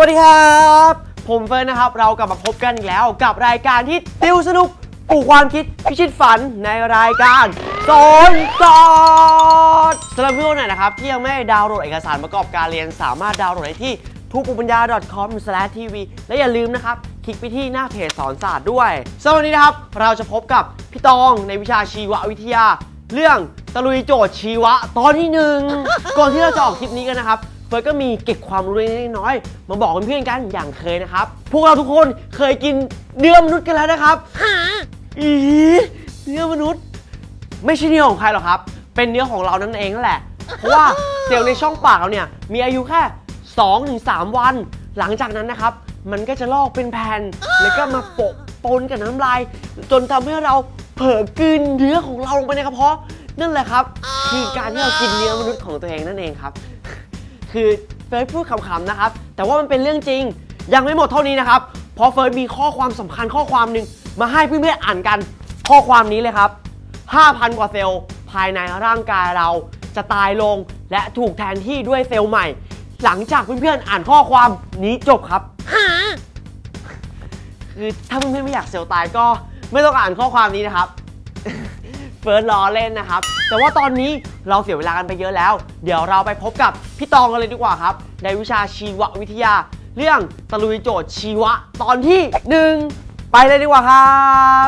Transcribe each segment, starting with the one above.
วัสดีครับผมเฟิร์นนะครับเรากลับมาพบกันอีกแล้วกับรายการที่ติวสนุกปลูกความคิดพิชิตฝันในรายการสอนสอดสำหรับเพื่อนๆหน่อยนะครับที่ยังไม่ดาวน์โหลดเอกสารประกอบการเรียนสามารถดาวน์โหลดได้ที่tubuปัญญา.com/tv และอย่าลืมนะครับคลิกไปที่หน้าเพจสอนศาสตร์ด้วยสำหรับวันนี้นะครับเราจะพบกับพี่ตองในวิชาชีววิทยาเรื่องตะลุยโจทย์ชีวะตอนที่1ก่อนที่เราจะออกคลิปนี้กันนะครับเฟิร์สก็มีเก็บความรู้เล็กน้อยมาบอกเพื่อนๆกันอย่างเคยนะครับพวกเราทุกคนเคยกินเนื้อมนุษย์กันแล้วนะครับเนื้อมนุษย์ไม่ใช่เนื้อของใครหรอกครับเป็นเนื้อของเรานั่นเองนั่นแหละเพราะว่าเซลล์ในช่องปากเราเนี่ยมีอายุแค่ 2-3 วันหลังจากนั้นนะครับมันก็จะลอกเป็นแผ่นแล้วก็มาปนกับน้ำลายจนทำให้เราเผลอกลืนเนื้อของเราลงไปในกระเพาะนั่นแหละครับคือการที่เรากินเนื้อมนุษย์ของตัวเองนั่นเองครับคือเฟิร์สพูดขำๆนะครับแต่ว่ามันเป็นเรื่องจริงยังไม่หมดเท่านี้นะครับเพราะเฟิร์สมีข้อความสำคัญข้อความหนึ่งมาให้เพื่อนๆอ่านกันข้อความนี้เลยครับ 5,000 กว่าเซลล์ภายในร่างกายเราจะตายลงและถูกแทนที่ด้วยเซลล์ใหม่หลังจากเพื่อนๆอ่านข้อความนี้จบครับคือถ้าเพื่อนๆไม่อยากเซลล์ตายก็ไม่ต้องอ่านข้อความนี้นะครับเฟิร์สล้อเล่นนะครับแต่ว่าตอนนี้เราเสียเวลากันไปเยอะแล้วเดี๋ยวเราไปพบกับพี่ตองกันเลยดีกว่าครับในวิชาชีววิทยาเรื่องตะลุยโจทย์ชีวะตอนที่1ไปเลยดีกว่าครับ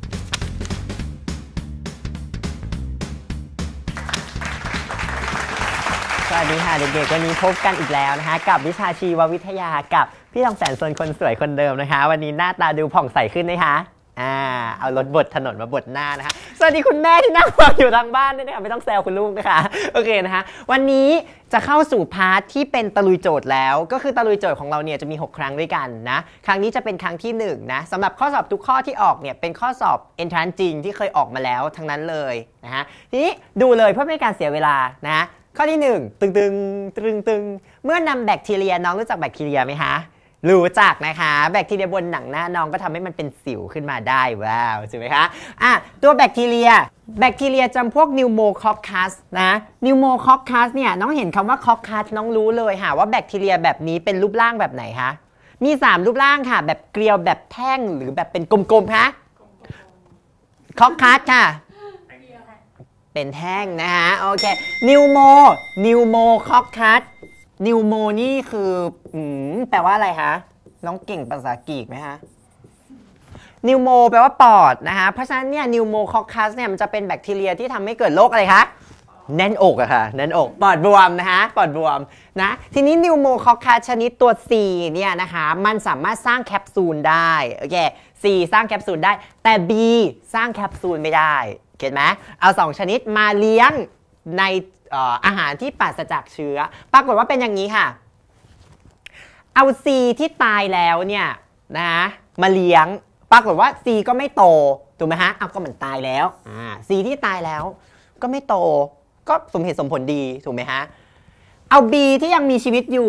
สวัสดีค่ะเด็กๆวันนี้พบกันอีกแล้วนะคะกับวิชาชีววิทยากับพี่ทองแสนสนคนสวยคนเดิมนะคะวันนี้หน้าตาดูผ่องใสขึ้นนะคะเอารถบดถนนมาบดหน้านะคะสวัสดีคุณแม่ที่นั่งฟังอยู่ทางบ้านด้วยนะคะไม่ต้องแซวคุณลูกนะคะโอเคนะคะวันนี้จะเข้าสู่พาร์ทที่เป็นตะลุยโจทย์แล้วก็คือตะลุยโจทย์ของเราเนี่ยจะมี6ครั้งด้วยกันนะครั้งนี้จะเป็นครั้งที่1นะสำหรับข้อสอบทุกข้อที่ออกเนี่ยเป็นข้อสอบ Entrance จริงที่เคยออกมาแล้วทั้งนั้นเลยนะฮะทีนี้ดูเลยเพื่อไม่ให้การเสียเวลานะข้อที่1ตึงเมื่อนำแบคทีเรียน้องรู้จักแบคทีเรียไหมคะรู้จักนะคะแบคทีเรียบนหนังหน้าน้องก็ทำให้มันเป็นสิวขึ้นมาได้ว้าวใช่ไหมคะตัวแบคทีเรียจำพวกนิวโมคอคคัสนะนิวโมคอคคัสเนี่ยน้องเห็นคำว่าคอคคัสน้องรู้เลยค่ะว่าแบคทีเรียแบบนี้เป็นรูปร่างแบบไหนคะมี3รูปร่างค่ะแบบเกลียวแบบแท่งหรือแบบเป็นกลมๆคะคอคคัสค่ะเป็นแท่งนะคะโอเคนิวโมคอคคัสนิวโมนี่คือแปลว่าอะไรคะน้องเก่งภาษากรีกไหมคะนิวโมแปลว่าปอดนะคะเพราะฉะนั้นเนี่ยนิวโมคอคคัสเนี่ยมันจะเป็นแบคทีเรียที่ทำให้เกิดโรคอะไรคะแน่นอกอะค่ะแน่นอกปอดบวมนะคะปอดบวมนะทีนี้นิวโมคอคคัสชนิดตัว C เนี่ยนะคะมันสามารถสร้างแคปซูลได้โอเค C สร้างแคปซูลได้แต่ B สร้างแคปซูลไม่ได้เก็ทไหมเอา2ชนิดมาเลี้ยงในอาหารที่ปราศจากเชื้อปรากฏว่าเป็นอย่างนี้ค่ะเอา C ที่ตายแล้วเนี่ยนะมาเลี้ยงปรากฏว่า C ก็ไม่โตถูกไหมฮะเอาก็มันตายแล้วC ที่ตายแล้วก็ไม่โตก็สมเหตุสมผลดีถูกไหมฮะเอา B ที่ยังมีชีวิตอยู่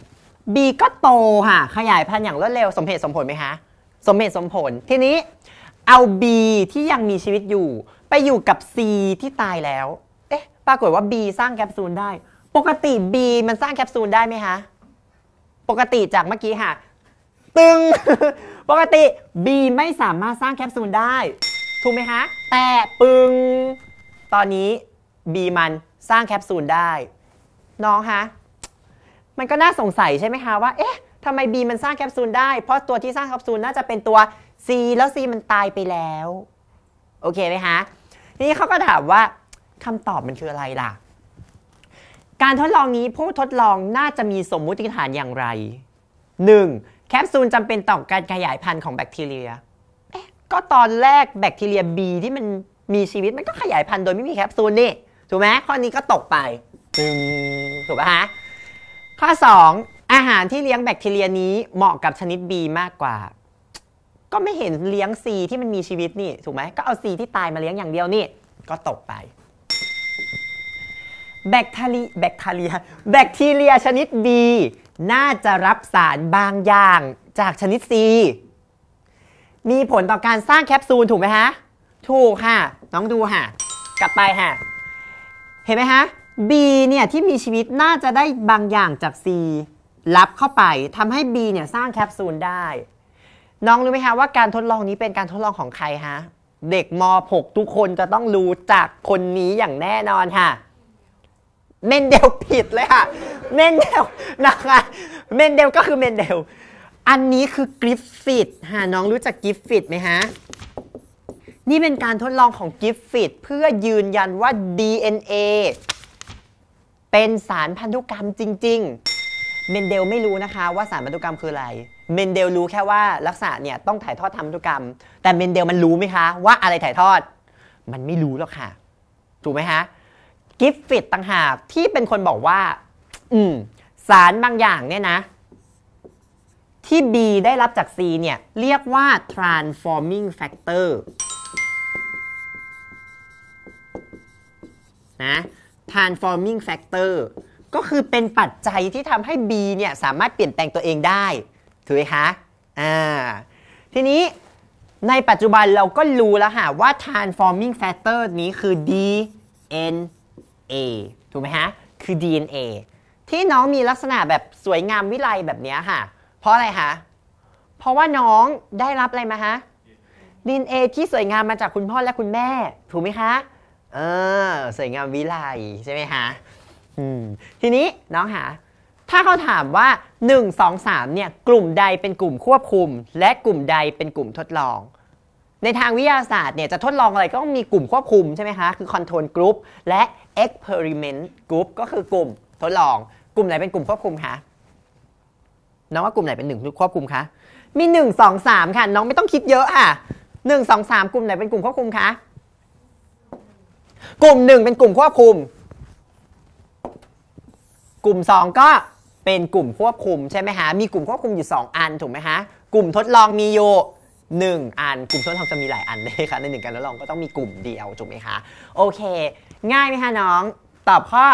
B ก็โตค่ะขยายพันธุ์อย่างรวดเร็วสมเหตุสมผลไหมคะสมเหตุสมผลทีนี้เอา B ที่ยังมีชีวิตอยู่ไปอยู่กับ C ที่ตายแล้วปรากฏว่า B สร้างแคปซูลได้ปกติ B มันสร้างแคปซูลได้ไหมคะปกติจากเมื่อกี้ค่ะปกติ B ไม่สามารถสร้างแคปซูลได้ถูกไหมคะแต่ตอนนี้ B มันสร้างแคปซูลได้น้องคะมันก็น่าสงสัยใช่ไหมคะว่าทำไม B มันสร้างแคปซูลได้เพราะตัวที่สร้างแคปซูลน่าจะเป็นตัว C แล้ว C มันตายไปแล้วโอเคไหมคะทีนี้เขาก็ถามว่าคำตอบมันคืออะไรล่ะการทดลองนี้ผู้ทดลองน่าจะมีสมมุติฐานอย่างไร 1. แคปซูลจำเป็นต่อการขยายพันธุ์ของแบคทีเรียก็ตอนแรกแบคทีเรีย B ที่มันมีชีวิตมันก็ขยายพันธุ์โดยไม่มีแคปซูลนี่ถูกไหมข้อนี้ก็ตกไปถูกป่ะฮะข้อ 2. อาหารที่เลี้ยงแบคทีเรียนี้เหมาะกับชนิด B มากกว่าก็ไม่เห็นเลี้ยง C ที่มันมีชีวิตนี่ถูกไหมก็เอา C ที่ตายมาเลี้ยงอย่างเดียวนี่ก็ตกไปแบคทีเรียชนิด B น่าจะรับสารบางอย่างจากชนิด C มีผลต่อการสร้างแคปซูลถูกไหมฮะถูกค่ะน้องดูค่ะกลับไปค่ะเห็นไหมฮะ B เนี่ยที่มีชีวิตน่าจะได้บางอย่างจาก C รับเข้าไปทำให้ B เนี่ยสร้างแคปซูลได้น้องรู้ไหมคะว่าการทดลองนี้เป็นการทดลองของใครฮะเด็กม .6 ทุกคนจะต้องรู้จักคนนี้อย่างแน่นอนค่ะเมนเดลผิดเลยค่ะเมนเดลนะคะเมนเดลก็คือเมนเดลอันนี้คือกริฟฟิธฮะน้องรู้จักกริฟฟิธไหมฮะนี่เป็นการทดลองของกริฟฟิธเพื่อยืนยันว่า DNA เป็นสารพันธุกรรมจริงๆเมนเดลไม่รู้นะคะว่าสารพันธุกรรมคืออะไรเมนเดลรู้แค่ว่าลักษณะเนี่ยต้องถ่ายทอดทางพันธุกรรมแต่เมนเดลมันรู้ไหมคะว่าอะไรถ่ายทอดมันไม่รู้หรอกค่ะถูกไหมคะกิฟฟิตต่างหากที่เป็นคนบอกว่าสารบางอย่างเนี่ยนะที่ B ได้รับจาก C เนี่ยเรียกว่า transforming factor นะ transforming factor ก็คือเป็นปัจจัยที่ทำให้ B เนี่ยสามารถเปลี่ยนแปลงตัวเองได้ถูกไหมคะทีนี้ในปัจจุบันเราก็รู้แล้วค่ะว่า transforming factor นี้คือ DNA ถูกไหมฮะคือ DNA ที่น้องมีลักษณะแบบสวยงามวิไลแบบนี้ค่ะเพราะอะไรคะเพราะว่าน้องได้รับอะไรมาฮะ DNA ที่สวยงามมาจากคุณพ่อและคุณแม่ถูกไหมคะสวยงามวิไลใช่ไหมคะทีนี้น้องหาถ้าเขาถามว่า1 2 3เนี่ยกลุ่มใดเป็นกลุ่มควบคุมและกลุ่มใดเป็นกลุ่มทดลองในทางวิทยาศาสตร์เนี่ยจะทดลองอะไรก็ต้องมีกลุ่มควบคุมใช่ไหมคะคือ control group และ experiment group ก็คือกลุ่มทดลองกลุ่มไหนเป็นกลุ่มควบคุมคะน้องว่ากลุ่มไหนเป็น1ควบคุมคะมี1 2 3ค่ะน้องไม่ต้องคิดเยอะค่ะ1 2 3กลุ่มไหนเป็นกลุ่มควบคุมคะกลุ่ม1เป็นกลุ่มควบคุมกลุ่ม2ก็เป็นกลุ่มควบคุมใช่ไหมคะมีกลุ่มควบคุมอยู่2อันถูกไหมคะกลุ่มทดลองมีอยู่1อันกลุ่มทดลองจะมีหลายอันเลยค่ะใน1การทดลองก็ต้องมีกลุ่มเดียวถูกไหมคะโอเคง่ายไหมคะน้องตอบข้อ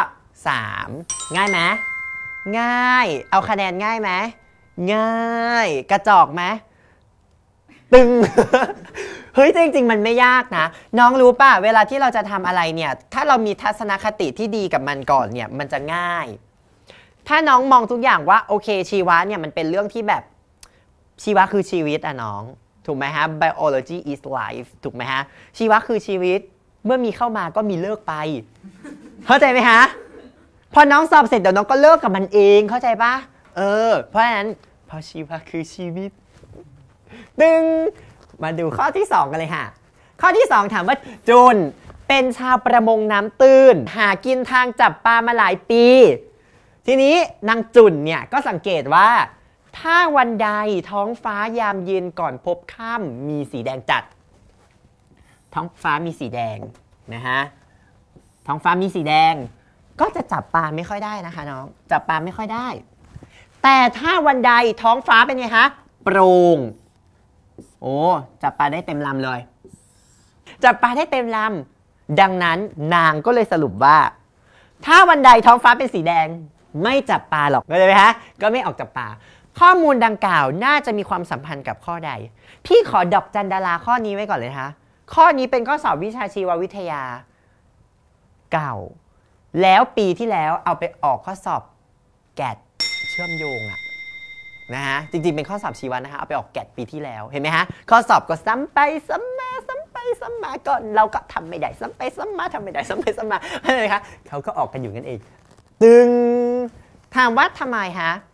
3ง่ายไหมง่ายเอาคะแนนง่ายไหมง่ายกระจอกไหมตึง เฮ้ยจริงๆมันไม่ยากนะน้องรู้ป่ะเวลาที่เราจะทำอะไรเนี่ยถ้าเรามีทัศนคติที่ดีกับมันก่อนเนี่ยมันจะง่ายถ้าน้องมองทุกอย่างว่าโอเคชีวะเนี่ยมันเป็นเรื่องที่แบบชีวะคือชีวิตอะน้องถูกไหมฮะ biology is life ถูกไหมฮะชีวะคือชีวิตเมื่อมีเข้ามาก็มีเลิกไปเข้าใจไหมฮะพอน้องสอบเสร็จเดี๋ยวน้องก็เลิกกับมันเองเข้าใจป่ะเพราะฉะนั้นพอชีวะคือชีวิตดึงมาดูข้อที่2กันเลยค่ะข้อที่2ถามว่าจุนเป็นชาวประมงน้ำตื้นหากินทางจับปลามาหลายปีทีนี้นางจุนเนี่ยก็สังเกตว่าถ้าวันใดท้องฟ้ายามเย็นก่อนพบค่ำมีสีแดงจัดท้องฟ้ามีสีแดงนะฮะท้องฟ้ามีสีแดงก็จะจับปลาไม่ค่อยได้นะคะน้องจับปลาไม่ค่อยได้แต่ถ้าวันใดท้องฟ้าเป็นไงคะโปร่งโอ้จับปลาได้เต็มลำเลยจับปลาได้เต็มลำดังนั้นนางก็เลยสรุปว่าถ้าวันใดท้องฟ้าเป็นสีแดงไม่จับปลาหรอกเข้าใจไหมฮะก็ไม่ออกจับปลาข้อมูลดังกล่าวน่าจะมีความสัมพันธ์กับข้อใดพี่ขอดอกจันดาราข้อนี้ไว้ก่อนเลยนะคะข้อนี้เป็นข้อสอบวิชาชีววิทยาเก่าแล้วปีที่แล้วเอาไปออกข้อสอบแกดเชื่อมโยงอะนะฮะจริงๆเป็นข้อสอบชีวะนะคะเอาไปออกแกดปีที่แล้วเห็นไหมฮะข้อสอบก็ซ้ำไปซ้ำมาซ้ำไปซ้ำมาก่อนเราก็ทำไม่ได้ซ้ำไปซ้ำมาทำไม่ได้ซ้ำไปซ้ำมาเห็นไหมคะเขาก็ออกกันอยู่กันเองตึงถามว่าทำไมฮะ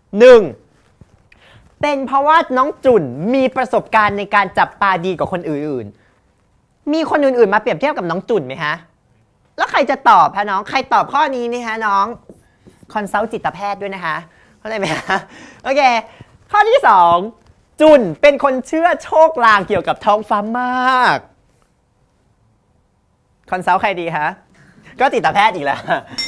1เป็นเพราะว่าน้องจุ่นมีประสบการณ์ในการจับปลาดีกว่าคนอื่นๆมีคนอื่นๆมาเปรียบเทียบกับน้องจุ่นไหมฮะแล้วใครจะตอบฮะน้องใครตอบข้อนี้นี่ฮะน้องคอนซัลท์จิตแพทย์ด้วยนะคะเข้าใจไหมฮะโอเคข้อที่2จุ่นเป็นคนเชื่อโชคลางเกี่ยวกับท้องฟ้ามากคอนซัลท์ใครดีคะก็จิตแพทย์อีกแล้ว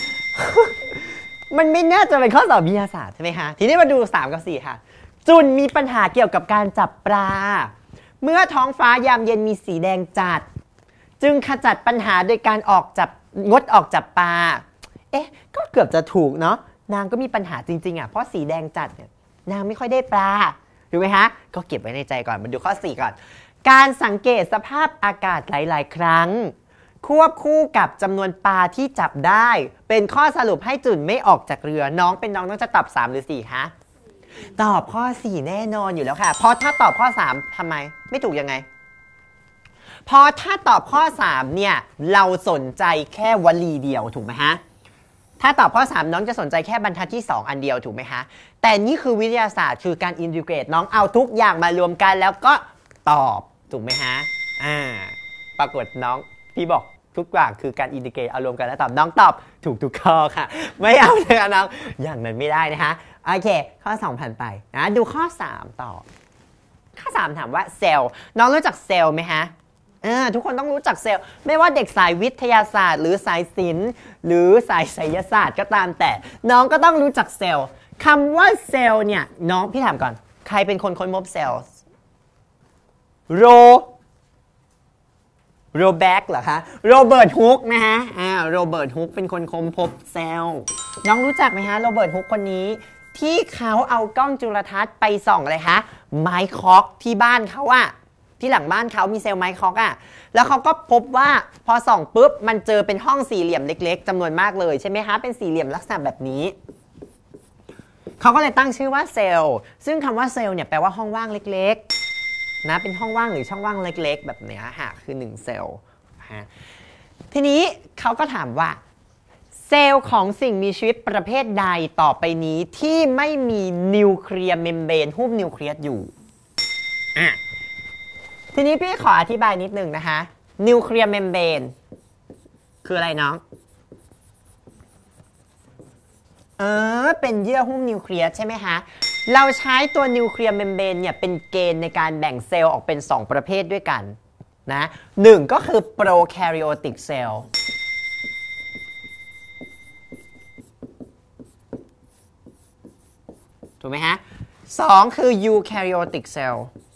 มันไม่น่าจะเป็นข้อสอบวิทยาศาสตร์ใช่ไหมคะทีนี้มาดู3กับ4ค่ะจุ่นมีปัญหาเกี่ยวกับการจับปลาเมื่อท้องฟ้ายามเย็นมีสีแดงจัดจึงขจัดปัญหาโดยการงดออกจับปลาก็เกือบจะถูกเนาะนางก็มีปัญหาจริงๆอ่ะเพราะสีแดงจัดเนี่ยนางไม่ค่อยได้ปลาถูกไหมคะก็เก็บไว้ในใจก่อนมาดูข้อ4ก่อนการสังเกตสภาพอากาศหลายๆครั้งควบคู่กับจำนวนปลาที่จับได้เป็นข้อสรุปให้จุ่นไม่ออกจากเรือน้องเป็นน้องต้องจะตอบ3หรือ4คะตอบข้อ 4 แน่นอนอยู่แล้วค่ะ เพราะถ้าตอบข้อ 3ทำไมไม่ถูกยังไงเพราะถ้าตอบข้อ 3เนี่ยเราสนใจแค่วลีเดียวถูกไหมฮะถ้าตอบข้อ 3น้องจะสนใจแค่บรรทัดที่ 2 อันเดียวถูกไหมคะแต่นี่คือวิทยาศาสตร์คือการอินทิเกรตน้องเอาทุกอย่างมารวมกันแล้วก็ตอบถูกไหมฮะปรากฏน้องพี่บอกทุกอย่างคือการอินทิเกรตเอารวมกันแล้วตอบน้องตอบถูกทุกข้อค่ะไม่เอาเลยน้องอย่างนั้นไม่ได้นะคะโอเคข้อ 2 ผ่านไปนะดูข้อ 3 ต่อข้อ 3 ถามว่าเซลล์น้องรู้จักเซลล์ไหมฮะทุกคนต้องรู้จักเซลล์ไม่ว่าเด็กสายวิทยาศาสตร์หรือสายศิลป์หรือสายไสยศาสตร์ก็ตามแต่น้องก็ต้องรู้จักเซลล์คำว่าเซลล์เนี่ยน้องพี่ถามก่อนใครเป็นคนค้นพบเซลล์โรแบกเหรอคะโรเบิร์ตฮุกนะฮะโรเบิร์ตฮุกเป็นคนค้นพบเซลล์น้องรู้จักไหมฮะโรเบิร์ตฮุกคนนี้ที่เขาเอากล้องจุลทรรศน์ไปส่องอะไรคะไม้ค็อกที่บ้านเขาอะที่หลังบ้านเขามีเซลล์ไม้ค็อกอะแล้วเขาก็พบว่าพอส่องปุ๊บมันเจอเป็นห้องสี่เหลี่ยมเล็กๆจำนวนมากเลยใช่ไหมคะเป็นสี่เหลี่ยมลักษณะแบบนี้เขาก็เลยตั้งชื่อว่าเซลล์ซึ่งคำว่าเซลล์เนี่ยแปลว่าห้องว่างเล็กๆนะเป็นห้องว่างหรือช่องว่างเล็กๆแบบนี้ค่ะคือ1เซลล์ทีนี้เขาก็ถามว่าเซลล์ของสิ่งมีชีวิตประเภทใดต่อไปนี้ที่ไม่มีนิวเคลียร์เมมเบรนหุ้มนิวเคลียสอยู่ทีนี้พี่ขออธิบายนิดนึงนะคะนิวเคลียร์เมมเบรนคืออะไรน้องเป็นเยื่อหุ้มนิวเคลียสใช่ไหมคะเราใช้ตัวนิวเคลียร์เมมเบรนเนี่ยเป็นเกณฑ์ในการแบ่งเซลล์ออกเป็น2ประเภทด้วยกันนะ1ก็คือโปรแคาริโอติกเซลล์ถูกไหมฮะ2คือ eukaryotic cell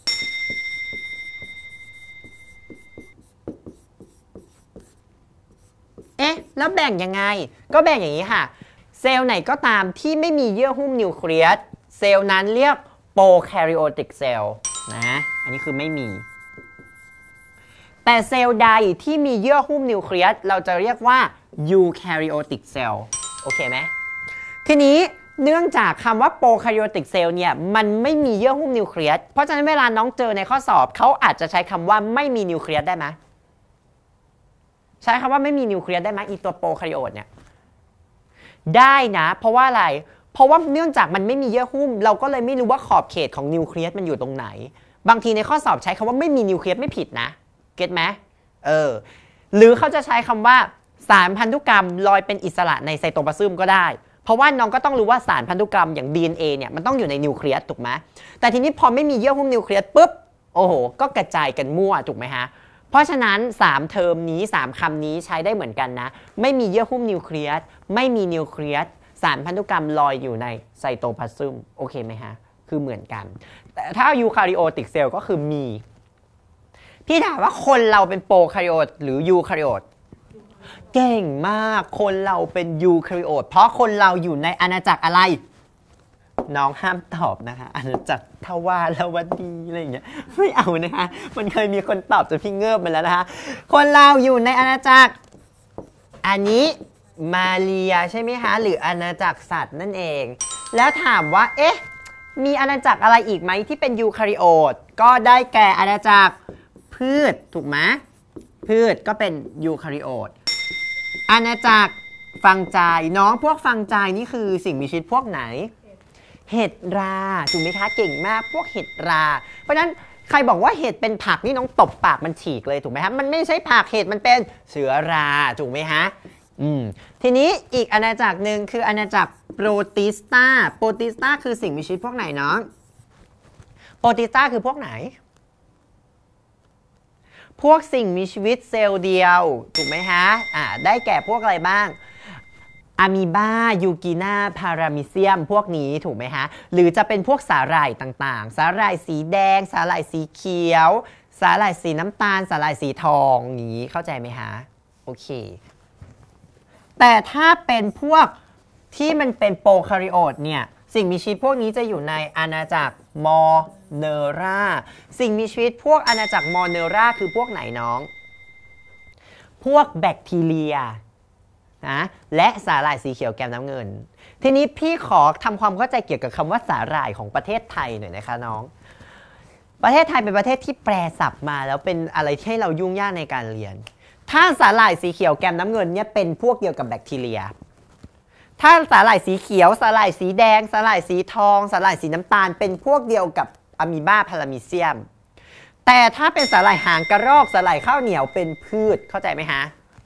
แล้วแบ่งยังไงก็แบ่งอย่างนี้ค่ะเซลล์ไหนก็ตามที่ไม่มีเยื่อหุ้มนิวเคลียสเซลล์นั้นเรียกโปรแคาริโอติกเซลล์นะอันนี้คือไม่มีแต่เซลล์ใดที่มีเยื่อหุ้มนิวเคลียสเราจะเรียกว่า eukaryotic cell โอเคไหมทีนี้เนื่องจากคำว่าโปรแคาริโอติกเซลล์เนี่ยมันไม่มีเยื่อหุ้มนิวเคลียสเพราะฉะนั้นเวลาน้องเจอในข้อสอบเขาอาจจะใช้คำว่าไม่มีนิวเคลียสได้ไหมใช้คำว่าไม่มีนิวเคลียสได้ไหมอีตัวโปรแคาริโอตเนี่ยได้นะเพราะว่าอะไรเพราะว่าเนื่องจากมันไม่มีเยื่อหุ้มเราก็เลยไม่รู้ว่าขอบเขตของนิวเคลียสมันอยู่ตรงไหนบางทีในข้อสอบใช้คำว่าไม่มีนิวเคลียสไม่ผิดนะเก็ตไหมหรือเขาจะใช้คำว่าสารพันธุกรรมลอยเป็นอิสระในไซโตพลาซึมก็ได้เพราะว่าน้องก็ต้องรู้ว่าสารพันธุกรรมอย่าง DNA เนี่ยมันต้องอยู่ในนิวเคลียสถูกไหมแต่ทีนี้พอไม่มีเยื่อหุ้มนิวเคลียสปุ๊บโอ้โหก็กระจายกันมั่วถูกไหมฮะเพราะฉะนั้น3เทอมนี้3คำนี้ใช้ได้เหมือนกันนะไม่มีเยื่อหุ้มนิวเคลียสไม่มีนิวเคลียสสารพันธุกรรมลอยอยู่ในไซโตพลาซึมโอเคไหมฮะคือเหมือนกันแต่ถ้ายูคาริโอติกเซลล์ก็คือมีพี่ถามว่าคนเราเป็นโปรแคาริโอตหรือยูคาริโอตเก่งมากคนเราเป็นยูแคริโอตเพราะคนเราอยู่ในอาณาจักรอะไรน้องห้ามตอบนะคะอาณาจักรทวารวดีอะไรอย่างเงี้ยไม่เอานะคะมันเคยมีคนตอบจนพี่เงิบมาแล้วนะคะคนเราอยู่ในอาณาจักรอันนี้มาเรียใช่ไหมคะหรืออาณาจักรสัตว์นั่นเองแล้วถามว่ามีอาณาจักรอะไรอีกไหมที่เป็นยูแคริโอตก็ได้แก่อาณาจักรพืชถูกไหมพืชก็เป็นยูแคริโอตอาณาจักรฟังใจน้องพวกฟังใจนี่คือสิ่งมีชีวิตพวกไหนเห็ดราถูกไหมคะเก่งมากพวกเห็ดราเพราะฉะนั้นใครบอกว่าเห็ดเป็นผักนี่น้องตบปากมันฉีกเลยถูกไหมคะมันไม่ใช่ผักเห็ดมันเป็นเชื้อราถูกไหมคะทีนี้อีกอาณาจักรหนึ่งคืออาณาจักรโปรติสตาโปรติสตาคือสิ่งมีชีวิตพวกไหนน้องโปรติสตาคือพวกไหนพวกสิ่งมีชีวิตเซลล์เดียวถูกไหมฮะได้แก่พวกอะไรบ้างอะมีบายูกินาพารามิเซียมพวกนี้ถูกไหมฮะหรือจะเป็นพวกสาหร่ายต่างๆสาหร่ายสีแดงสาหร่ายสีเขียวสาหร่ายสีน้ำตาลสาหร่ายสีทองนี้เข้าใจไหมฮะโอเคแต่ถ้าเป็นพวกที่มันเป็นโปรแคาริโอตเนี่ยสิ่งมีชีวิตพวกนี้จะอยู่ในอาณาจักรมอเนราสิ่งมีชีวิตพวกอาณาจักรมอเนราคือพวกไหนน้องพวกแบคทีเรียนะและสาหร่ายสีเขียวแก้มน้ำเงินทีนี้พี่ขอทำความเข้าใจเกี่ยวกับคำว่าสาหร่ายของประเทศไทยหน่อยนะคะน้องประเทศไทยเป็นประเทศที่แปลศัพท์มาแล้วเป็นอะไรที่ให้เรายุ่งยากในการเรียนถ้าสาหร่ายสีเขียวแก้มน้ำเงินเนี่ยเป็นพวกเดียวกับแบคทีเรียถ้าสาหร่ายสีเขียวสาหร่ายสีแดงสาหร่ายสีทองสาหร่ายสีน้ำตาลเป็นพวกเดียวกับอะมีบาพารามิเซียมแต่ถ้าเป็นสาหร่ายหางกระรอกสาหร่ายข้าวเหนียวเป็นพืชเข้าใจไหมฮะ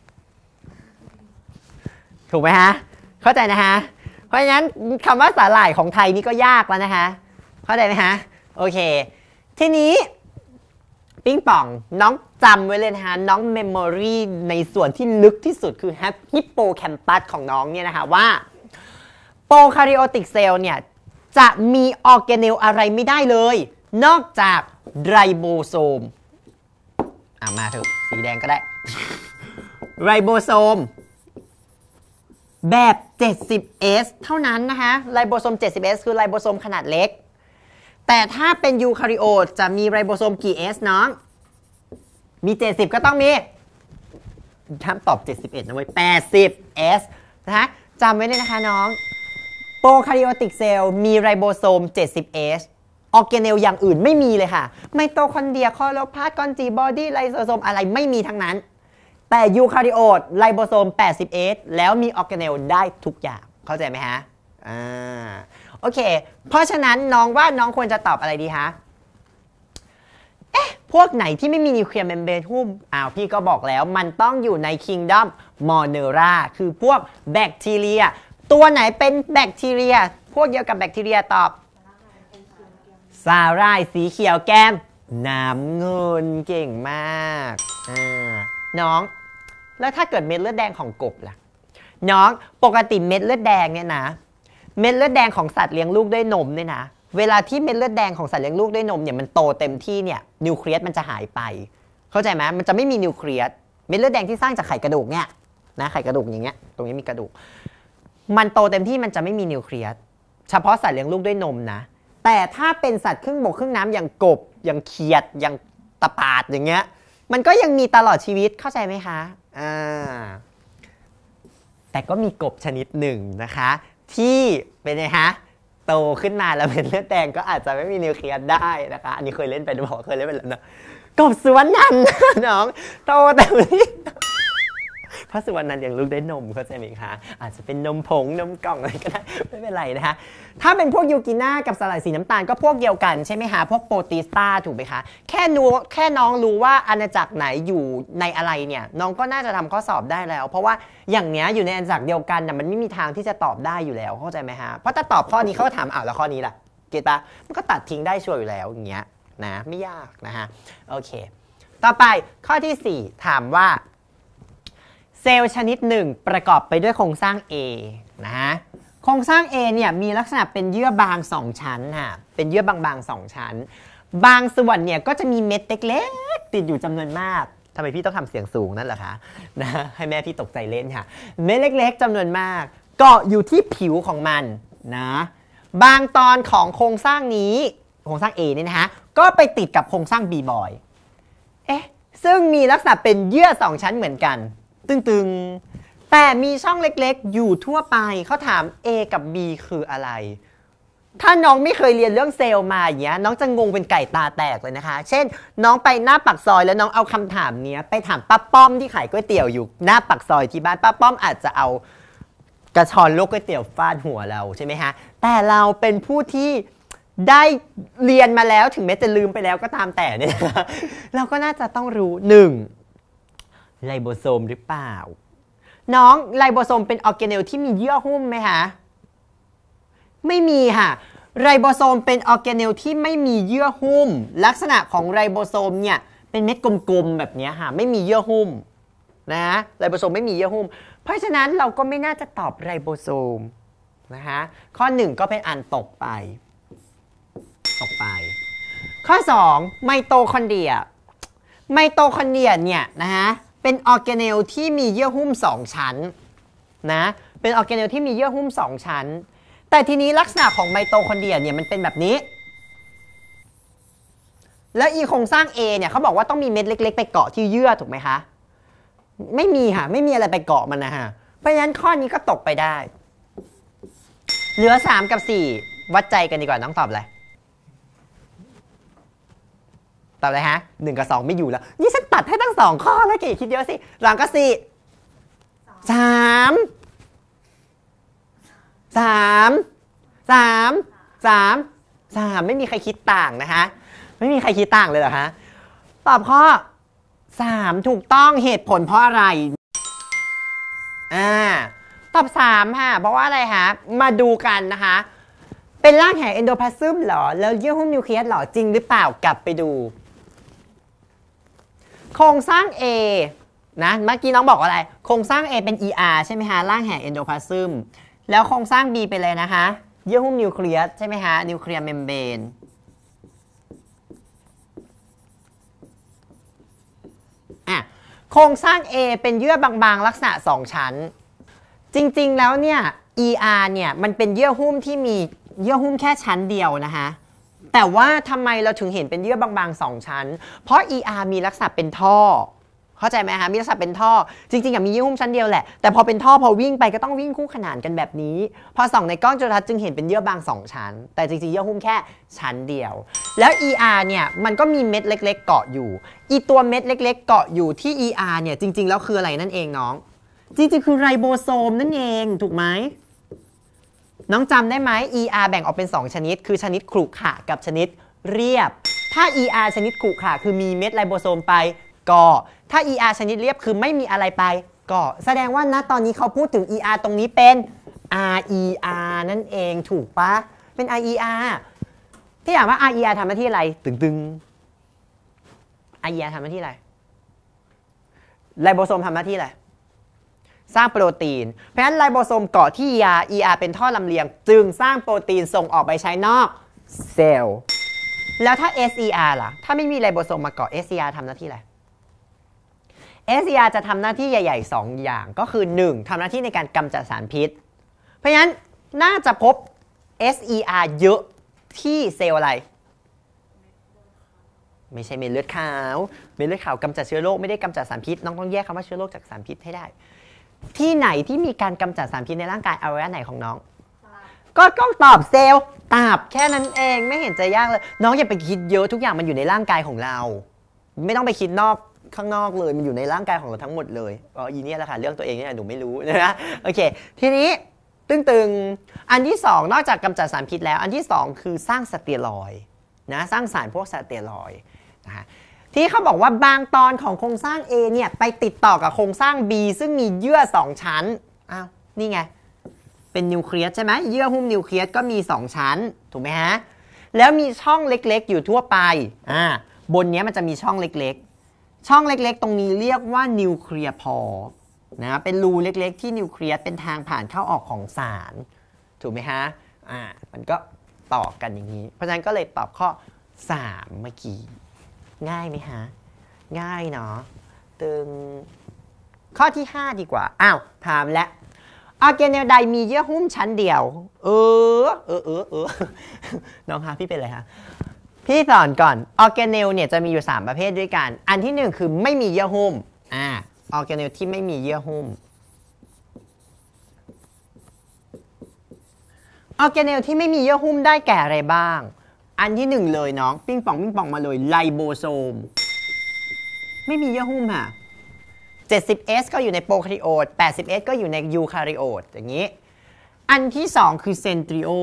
ถูกไหมฮะเข้าใจนะฮะเพราะฉะนั้นคำว่าสาหร่ายของไทยนี่ก็ยากแล้วนะคะเข้าใจไหมฮะโอเคทีนี้ปิ้งป่องน้องจำไว้เลยนะคะน้องเมมโมรีในส่วนที่ลึกที่สุดคือฮิปโปแคมปัสของน้องเนี่ยนะคะว่าโปรคาริโอติกเซลล์เนี่ยจะมีออร์แกเนลอะไรไม่ได้เลยนอกจากไรโบโซมมาเถอะสีแดงก็ได้ไรโบโซมแบบ 70S เท่านั้นนะคะไรโบโซม 70S คือไรโบโซมขนาดเล็กแต่ถ้าเป็นยูคาริโอตจะมีไรโบโซมกี่ S น้องมี70ก็ต้องมีห้ามตอบ71นะเว้ย80S นะคะจำไว้เลยนะคะน้องโปรคาริโอติกเซลล์มีไรโบโซม 70S ออร์แกเนลอย่างอื่นไม่มีเลยค่ะไมโตคอนเดรียคลอโรพลาสต์กอนจีบอดี้ไลโซโซมอะไรไม่มีทั้งนั้นแต่ยูคาริโอตไรโบโซม 80S แล้วมีออร์แกเนลได้ทุกอย่างเข้าใจไหมฮะโอเคเพราะฉะนั้นน้องว่าน้องควรจะตอบอะไรดีคะพวกไหนที่ไม่มีนิวเคลียร์เมมเบรนหุ้มพี่ก็บอกแล้วมันต้องอยู่ใน Kingdom Monera คือพวกแบคทีเรียตัวไหนเป็นแบคทีเรียพวกเดียวกับแบคทีเรียตอบสาหร่ายสีเขียวแก้มน้ำเงินเก่งมากน้องแล้วถ้าเกิดเม็ดเลือดแดงของกบล่ะน้องปกติเม็ดเลือดแดงเนี่ยนะเม็ดเลือดแดงของสัตว์เลี้ยงลูกด้วยนมเนี่ยนะเวลาที่เม็ดเลือดแดงของสัตว์เลี้ยงลูกด้วยนมเนี่ยมันโตเต็มที่เนี่ยนิวเคลียสมันจะหายไปเข้าใจไหมมันจะไม่มีนิวเคลียสเม็ดเลือดแดงที่สร้างจากไขกระดูกเนี่ยนะไขกระดูกอย่างเงี้ยตรงนี้มีกระดูกมันโตเต็มที่มันจะไม่มีนิวเคลียสเฉพาะสัตว์เลี้ยงลูกด้วยนมนะแต่ถ้าเป็นสัตว์ครึ่งบกครึ่งน้ำอย่างกบอย่างเขียดอย่างตะปาดอย่างเงี้ยมันก็ยังมีตลอดชีวิตเข้าใจไหมคะแต่ก็มีกบชนิดหนึ่งนะคะที่เป็นไงฮะโตขึ้นมาแล้วเป็นเลือดแดงก็อาจจะไม่มีนิวเคลียสได้นะคะอันนี้เคยเล่นไปนะบอกเคยเล่นไปแล้วนะกบสุวรรณันท์น้องโตแต่นี้เพราะสุวรรณันท์เลี้ยงลูกได้นมเข้าใจไหมคะอาจจะเป็นนมผงนมกล่องอะไรก็ได้ไม่เป็นไรนะคะถ้าเป็นพวกยูกิน่ากับสาหร่ายสีน้ำตาลก็พวกเดียวกันใช่ไหมคะพวกโปรติสตาถูกไหมคะแค่น้องรู้ว่าอาณาจักรไหนอยู่ในอะไรเนี่ยน้องก็น่าจะทำข้อสอบได้แล้วเพราะว่าอย่างเนี้ยอยู่ในอาณาจักรเดียวกันน่ะมันไม่มีทางที่จะตอบได้อยู่แล้วเข้าใจไหมฮะเพราะถ้าตอบข้อนี้เขาก็ถามแล้วข้อนี้ล่ะเก็ตปะมันก็ตัดทิ้งได้ชัวร์อยู่แล้วอย่างเงี้ยนะไม่ยากนะฮะโอเคต่อไปข้อที่4ถามว่าเซลล์ชนิดหนึ่งประกอบไปด้วยโครงสร้าง A นะฮะโครงสร้าง A เนี่ยมีลักษณะเป็นเยื่อบาง2ชั้นค่ะเป็นเยื่อบางๆ2ชั้นบางส่วนเนี่ยก็จะมีเม็ดเล็กๆติดอยู่จำนวนมากทำไมพี่ต้องทำเสียงสูงนั่นเหรอคะนะให้แม่พี่ตกใจเล่นค่ะเม็ดเล็กๆจำนวนมากเกาะอยู่ที่ผิวของมันนะบางตอนของโครงสร้างนี้โครงสร้าง A นี่นะฮะก็ไปติดกับโครงสร้าง B boy ซึ่งมีลักษณะเป็นเยื่อ2ชั้นเหมือนกันตึงๆแต่มีช่องเล็กๆอยู่ทั่วไปเขาถาม A กับ B คืออะไรถ้าน้องไม่เคยเรียนเรื่องเซลล์มาอย่างเงี้ยน้องจะงงเป็นไก่ตาแตกเลยนะคะเช่นน้องไปหน้าปากซอยแล้วน้องเอาคำถามเนี้ยไปถามป้าป้อมที่ขายก๋วยเตี๋ยวอยู่หน้าปากซอยที่บ้านป้าป้อมอาจจะเอากระชอนโลกก๋วยเตี๋ยวฟาดหัวเราใช่ไหมฮะแต่เราเป็นผู้ที่ได้เรียนมาแล้วถึงแม้จะลืมไปแล้วก็ตามแต่เนี่ยเราก็น่าจะต้องรู้1ไลโบโซมหรือเปล่าน้องไลโบโซมเป็นออร์แกเนลที่มีเยื่อหุ้มไหมคะไม่มีค่ะไรโบโซมเป็นออร์แกเนลที่ไม่มีเยื่อหุ้มลักษณะของไรโบโซมเนี่ยเป็นเม็ดกลมๆแบบนี้ค่ะไม่มีเยื่อหุ้มนะไรโบโซมไม่มีเยื่อหุ้มเพราะฉะนั้นเราก็ไม่น่าจะตอบไรโบโซมนะคะข้อ1ก็เป็นอันตกไปข้อ2ไมโตคอนเดรียเนี่ยนะฮะเป็นออร์แกเนลที่มีเยื่อหุ้ม2ชั้นนะเป็นออร์แกเนลที่มีเยื่อหุ้ม2ชั้นแต่ทีนี้ลักษณะของไมโตคอนเดรียเนี่ยมันเป็นแบบนี้แล้วอีโครงสร้าง A เนี่ยเขาบอกว่าต้องมีเม็ดเล็กๆไปเกาะที่เยื่อถูกไหมคะไม่มีค่ะไม่มีอะไรไปเกาะมันนะฮะเพราะฉะนั้นข้อนี้ก็ตกไปได้ เหลือ3กับ4วัดใจกันดีกว่าน้องตอบอะไรตอบอะไรฮะ1กับ2ไม่อยู่แล้วนี่ฉันตัดให้ทั้ง2ข้อแล้วเก๋คิดเยอะสิ3กับ4 3 ไม่มีใครคิดต่างนะคะไม่มีใครคิดต่างเลยเหรอฮะตอบข้อ3ถูกต้องเหตุผลเพราะอะไรตอบ3ค่ะเพราะว่าอะไรคะมาดูกันนะคะเป็นรากแห่งเอนโดพลาซึมเหรอแล้วเยื่อหุ้มนิวเคลียสเหรอจริงหรือเปล่ากลับไปดูโครงสร้าง A นะเมื่อกี้น้องบอกว่าอะไรโครงสร้าง A เป็น ER ใช่ไหมคะรากแห่งเอนโดพลาซึมแล้วโครงสร้าง B เป็นเลยนะคะเยื่อหุ้มนิวเคลียสใช่ไหมคะนิวเคลียร์เมมเบรนโครงสร้าง A เป็นเยื่อบางๆลักษณะ2ชั้นจริงๆแล้วเนี่ย ER เนี่ยมันเป็นเยื่อหุ้มที่มีเยื่อหุ้มแค่ชั้นเดียวนะคะแต่ว่าทำไมเราถึงเห็นเป็นเยื่อบางๆ2ชั้นเพราะ ER มีลักษณะเป็นท่อเข้าใจไหมคะมีลักษณะเป็นท่อจริงๆมีเยื่อหุ้มชั้นเดียวแหละแต่พอเป็นท่อพอวิ่งไปก็ต้องวิ่งคู่ขนานกันแบบนี้พอส่องในกล้องจุลทรรศน์จึงเห็นเป็นเยื่อบาง2ชั้นแต่จริงๆเยื่อหุ้มแค่ชั้นเดียวแล้ว ER เนี่ยมันก็มีเม็ดเล็กๆเกาะอยู่อีตัวเม็ดเล็กๆเกาะอยู่ที่ ER เนี่ยจริงๆแล้วคืออะไรนั่นเองน้องจริงๆคือไรโบโซมนั่นเองถูกไหมน้องจำได้ไหม ER แบ่งออกเป็น2ชนิดคือชนิดขรุขระกับชนิดเรียบถ้า ER ชนิดขรุขระคือมีเม็ดไรโบโซมไปก่อถ้า ER ชนิดเรียบคือไม่มีอะไรไปก่อแสดงว่าณตอนนี้เขาพูดถึง ER ตรงนี้เป็น RER นั่นเองถูกปะเป็น RER ที่ถามว่า RER ทำหน้าที่อะไรตึงๆ RER ทำหน้าที่อะไรไรโบโซมทำหน้าที่อะไรสร้างโปรตีนเพราะฉะนั้นไรโบโซมเกาะที่ ER เป็นท่อลำเลียงจึงสร้างโปรตีนส่งออกไปใช้นอกเซลล์แล้วถ้า SER ล่ะถ้าไม่มีไรโบโซมมาเกาะ SER ทำหน้าที่อะไร SER จะทำหน้าที่ใหญ่ๆ2อย่างก็คือ1ทำหน้าที่ในการกำจัดสารพิษเพราะฉะนั้นน่าจะพบ SER เยอะที่เซลล์อะไรไม่ใช่เม็ดเลือดขาวเม็ดเลือดขาวกำจัดเชื้อโรคไม่ได้กำจัดสารพิษน้องต้องแยกคำว่าเชื้อโรคจากสารพิษให้ได้ที่ไหนที่มีการกำจัดสารพิษในร่างกายอวัยวะไหนของน้องก็ต้องตอบเซลล์ตับแค่นั้นเองไม่เห็นจะยากเลยน้องอย่าไปคิดเยอะทุกอย่างมันอยู่ในร่างกายของเราไม่ต้องไปคิดข้างนอกเลยมันอยู่ในร่างกายของเราทั้งหมดเลยอีนี่แหละค่ะเรื่องตัวเองเนี่ยหนูไม่รู้นะโอเคทีนี้ตึงอันที่2นอกจากกำจัดสารพิษแล้วอันที่2คือสร้างสเตียรอยด์นะสร้างสารพวกสเตียรอยด์นะคะที่เขาบอกว่าบางตอนของโครงสร้าง A เนี่ยไปติดต่อกับโครงสร้าง B ซึ่งมีเยื่อ2ชั้นอ้าวนี่ไงเป็นนิวเคลียสใช่ไหมเยื่อหุ้มนิวเคลียสก็มี2ชั้นถูกไหมฮะแล้วมีช่องเล็กๆอยู่ทั่วไปบนนี้มันจะมีช่องเล็กๆช่องเล็กๆตรงนี้เรียกว่านิวเคลียร์พอร์นะเป็นรูเล็กๆที่นิวเคลียสเป็นทางผ่านเข้าออกของสารถูกไหมฮะมันก็ต่อกันอย่างนี้เพราะฉะนั้นก็เลยตอบข้อ3เมื่อกี้ง่ายไหมฮะง่ายเนาะข้อที่5ดีกว่าถามแล้วออร์แกเนลใดมีเยื่อหุ้มชั้นเดียวน้องคะพี่เป็นอะไรคะพี่สอนก่อนออร์แกเนลเนี่ยจะมีอยู่3ประเภทด้วยกันอันที่1คือไม่มีเยื่อหุ้มออร์แกเนลที่ไม่มีเยื่อหุ้มออร์แกเนลที่ไม่มีเยื่อหุ้มได้แก่อะไรบ้างอันที่1เลยน้องปิ้งปองมาเลยไลโบโซมไม่มีเยื่อหุ้มค่ะ70S ก็อยู่ในโปรคาริโอต 80S ก็อยู่ในยูคาริโอตอย่างนี้อันที่2คือเซนทริโอ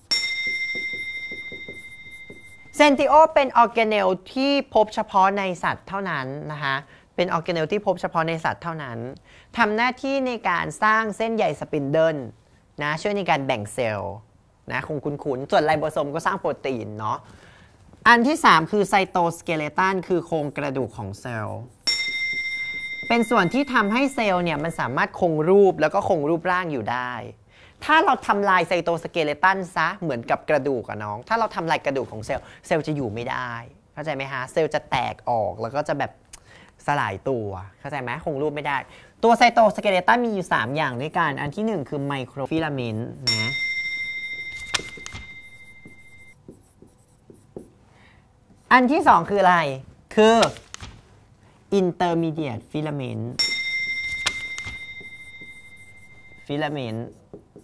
เป็นออร์แกเนลที่พบเฉพาะในสัตว์เท่านั้นนะคะเป็นออร์แกเนลที่พบเฉพาะในสัตว์เท่านั้นทำหน้าที่ในการสร้างเส้นใยสปินเดิลนะช่วยในการแบ่งเซลล์นะคงคุ้นๆส่วนไลโบโซมก็สร้างโปรตีนเนาะอันที่3คือไซโตสเกเลตันคือโครงกระดูกของเซลล์เป็นส่วนที่ทำให้เซลล์เนี่ยมันสามารถคงรูปแล้วก็คงรูปร่างอยู่ได้ถ้าเราทำลายไซโตสเกเลตันซะเหมือนกับกระดูกอะน้องถ้าเราทำลายกระดูกของเซลล์จะอยู่ไม่ได้เข้าใจไหมฮะเซลล์จะแตกออกแล้วก็จะแบบสลายตัวเข้าใจไหมคงรูปไม่ได้ตัวไซโตสเกเลตันมีอยู่3อย่างด้วยกันอันที่1คือไมโครฟิลาเมนต์นะอันที่2คืออะไรคือ intermediate filament ฟิลาเมนต์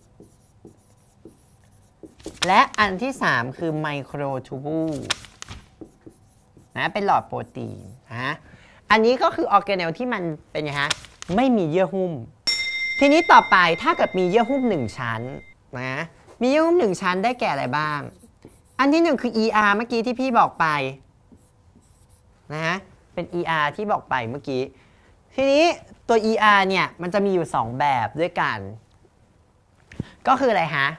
และอันที่ 3 คือไมโครทูบูลนะเป็นหลอดโปรตีนนะอันนี้ก็คือออร์แกเนลที่มันเป็นไงฮะไม่มีเยื่อหุ้มทีนี้ต่อไปถ้าเกิดมีเยื่อหุ้ม1ชั้นนะมีเยื่อหุ้ม1ชั้นได้แก่อะไรบ้างอันที่1คือ ER เมื่อกี้ที่พี่บอกไปนะเป็น ER ที่บอกไปเมื่อกี้ทีนี้ตัว ER เนี่ยมันจะมีอยู่2แบบด้วยกันก็คืออะไรฮะ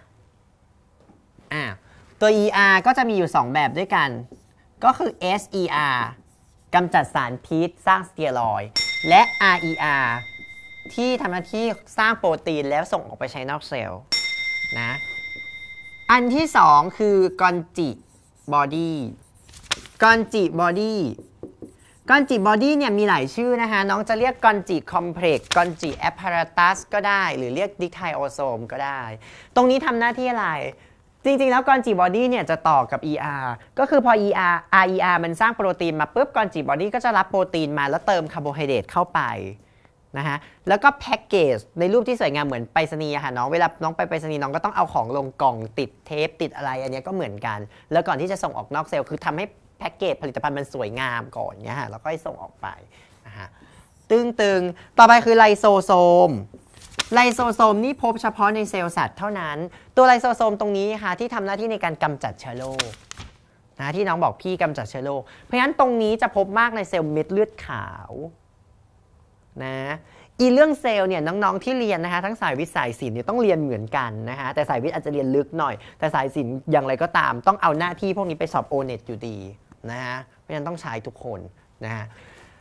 ตัว ER ก็จะมีอยู่2แบบด้วยกันก็คือ SER กำจัดสารพิษสร้างสเตียรอยด์และ RER ที่ทำหน้าที่สร้างโปรตีนแล้วส่งออกไปใช้นอกเซลล์นะอันที่2คือกอนจิบอดี้กอนจิบอดี้กอนจิบอดี้เนี่ยมีหลายชื่อนะคะน้องจะเรียกกอนจิคอมเพล็กซ์กอนจิแอปพาราตัสก็ได้หรือเรียกดิไทโอโซมก็ได้ตรงนี้ทำหน้าที่อะไรจริงๆแล้วกอนจิบอดี้เนี่ยจะต่อกับ ER ก็คือพอ RER มันสร้างโปรตีนมาปุ๊บกอนจิบอดี้ก็จะรับโปรตีนมาแล้วเติมคาร์โบไฮเดรตเข้าไปนะฮะแล้วก็แพ็กเกจในรูปที่สวยงามเหมือนไปรษณีย์ค่ะน้องเวลาน้องไปรษณีย์น้องก็ต้องเอาของลงกล่องติดเทปติดอะไรอันนี้ก็เหมือนกันแล้วก่อนที่จะส่งออกนอกเซลล์คือทำให้แพ็กเกจผลิตภัณฑ์มันสวยงามก่อนเนี่ยฮะแล้วก็ให้ส่งออกไปนะฮะตึงต่อไปคือไลโซโซมไลโซโซมนี่พบเฉพาะในเซลล์สัตว์เท่านั้นตัวไลโซโซมตรงนี้ค่ะที่ทำหน้าที่ในการกำจัดเชื้อโรคนะที่น้องบอกพี่กำจัดเชื้อโรคเพราะฉะนั้นตรงนี้จะพบมากในเซลล์เม็ดเลือดขาวนะเรื่องเซลล์เนี่ยน้องๆที่เรียนนะคะทั้งสายวิทย์สายศิลป์เนี่ยต้องเรียนเหมือนกันนะคะแต่สายวิทย์อาจจะเรียนลึกหน่อยแต่สายศิลป์อย่างไรก็ตามต้องเอาหน้าที่พวกนี้ไปสอบโอเน็ตอยู่ดีนะฮะเพราะฉะนั้นต้องใช้ทุกคนนะฮะ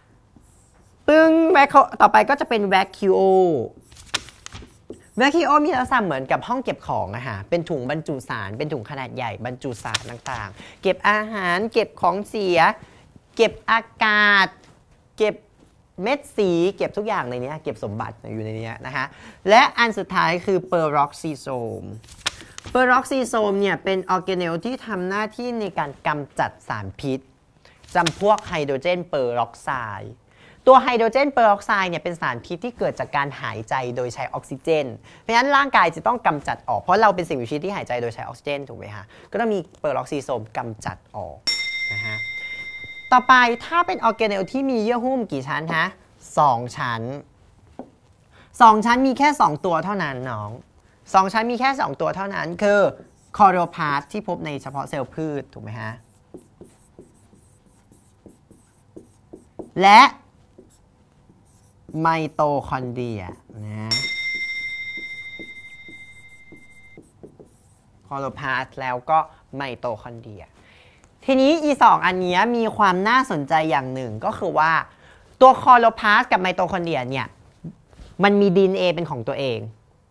ต่อไปก็จะเป็นแวคคิโอมีลักษณะเหมือนกับห้องเก็บของนะฮะเป็นถุงบรรจุสารเป็นถุงขนาดใหญ่บรรจุสารต่างๆเก็บอาหารเก็บของเสียเก็บอากาศเก็บเม็ดสีเก็บทุกอย่างในนี้เก็บสมบัติอยู่ในนี้นะฮะและอันสุดท้ายคือเปอร์ร็อกซิโซมเนี่ยเป็นออร์แกเนลที่ทำหน้าที่ในการกำจัดสารพิษจำพวกไฮโดรเจนเปอร์ร็อกไซด์ตัวไฮโดรเจนเปอร์ร็อกไซด์เนี่ยเป็นสารพิษที่เกิดจากการหายใจโดยใช้ออกซิเจนเพราะฉะนั้นร่างกายจะต้องกำจัดออกเพราะเราเป็นสิ่งมีชีวิตที่หายใจโดยใช้ออกซิเจนถูกไหมฮะก็ต้องมีเปอร์ร็อกซิโซมกำจัดออกนะฮะต่อไปถ้าเป็นออร์แกเนลที่มีเยื่อหุ้มกี่ชั้นฮะ2 ชั้นมีแค่2ตัวเท่านั้นน้อง2ชั้นมีแค่2ตัวเท่านั้นคือคลอโรพลาสต์ที่พบในเฉพาะเซลล์พืชถูกไหมฮะและไมโตคอนเดรียนะคลอโรพลาสต์แล้วก็ไมโตคอนเดรียทีนี้2อันนี้มีความน่าสนใจอย่างหนึ่งก็คือว่าตัวคลอโรพลาสต์กับไมโตคอนเดรียเนี่ยมันมี DNA เป็นของตัวเอง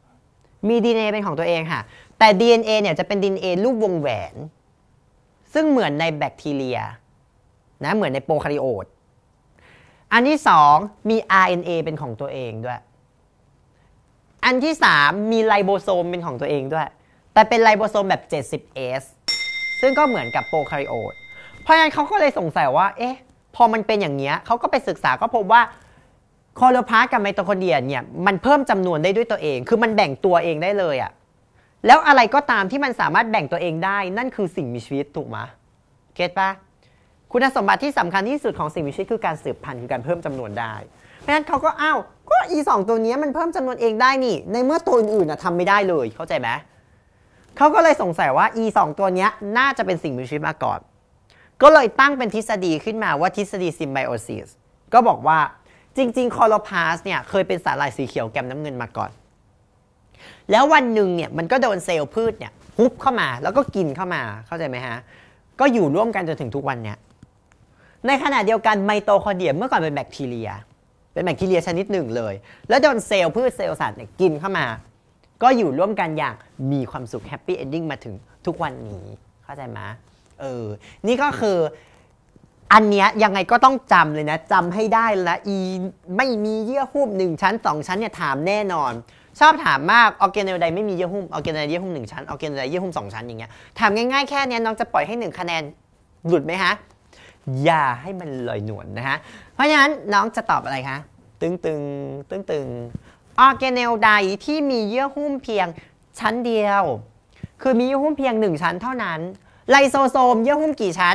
ค่ะแต่ DNA เนี่ยจะเป็น DNA รูปวงแหวนซึ่งเหมือนในแบคทีเรียนะเหมือนในโปรคาริโอตอันที่2มี RNA เป็นของตัวเองด้วยอันที่3มีไลโบโซมเป็นของตัวเองด้วยแต่เป็นไลโบโซมแบบ 70S ซึ่งก็เหมือนกับโปรคาริโอตเพราะฉะนั้นเขาก็เลยสงสัยว่าพอมันเป็นอย่างนี้เขาก็ไปศึกษาก็พบว่าคลอโรพลาสต์กับไมโตคอนเดรียเนี่ยมันเพิ่มจำนวนได้ด้วยตัวเองคือมันแบ่งตัวเองได้เลยอะแล้วอะไรก็ตามที่มันสามารถแบ่งตัวเองได้นั่นคือสิ่งมีชีวิตถูกไหมเก็ตปะคุณสมบัติที่สำคัญที่สุดของสิ่งมีชีวิตคือการสืบพันธุ์คือการเพิ่มจำนวนได้เพราะฉะนั้นเขาก็ก็2ตัวนี้มันเพิ่มจำนวนเองได้นี่ในเมื่อตัวอื่นๆทำไม่ได้เลยเข้าใจไหมเขาก็เลยสงสัยว่า2ตัวนี้น่าจะเป็นสิ่งมีชีวิตมาก่อนก็เลยตั้งเป็นทฤษฎีขึ้นมาว่าทฤษฎีซิมไบโอซิสก็บอกว่าจริงๆคลอโรพลาสต์เนี่ยเคยเป็นสาหร่ายสีเขียวแกมน้ำเงินมาก่อนแล้ววันหนึ่งเนี่ยมันก็โดนเซลล์พืชเนี่ยฮุบเข้ามาแล้วก็กินเข้ามาเข้าใจไหมฮะก็อยู่ร่วมกันจนถึงทุกวันเนี่ยในขณะเดียวกันไมโตคอนเดรียเมื่อก่อนเป็นแบคทีเรียชนิดหนึ่งเลยแล้วโดนเซลล์พืชเซลล์สัตว์เนี่ยกินเข้ามาก็อยู่ร่วมกันอย่างมีความสุขแฮปปี้เอนดิ้งมาถึงทุกวันนี้เข้าใจไหมนี่ก็คืออันเนี้ยยังไงก็ต้องจำเลยนะจำให้ได้ละไม่มีเยื่อหุ้ม1ชั้น2ชั้นเนี่ยถามแน่นอนชอบถามมากออร์แกเนลใดไม่มีเยื่อหุ้มออร์แกเนลเยื่อหุ้ม1ชั้นออร์แกเนลใดเยื่อหุ้ม2ชั้นอย่างเงี้ยถามง่ายๆแค่นี้น้องจะปล่อยให้1คะแนนหลุดไหมฮะอย่าให้มันลอยนวลนะฮะเพราะฉะนั้นน้องจะตอบอะไรคะตึงออร์แกเนลใดที่มีเยื่อหุ้มเพียงชั้นเดียวคือมีเยื่อหุ้มเพียง1ชั้นเท่านั้นไลโซโซมเยื่อหุ้มกี่ชั้น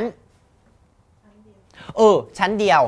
ชั้นเดียว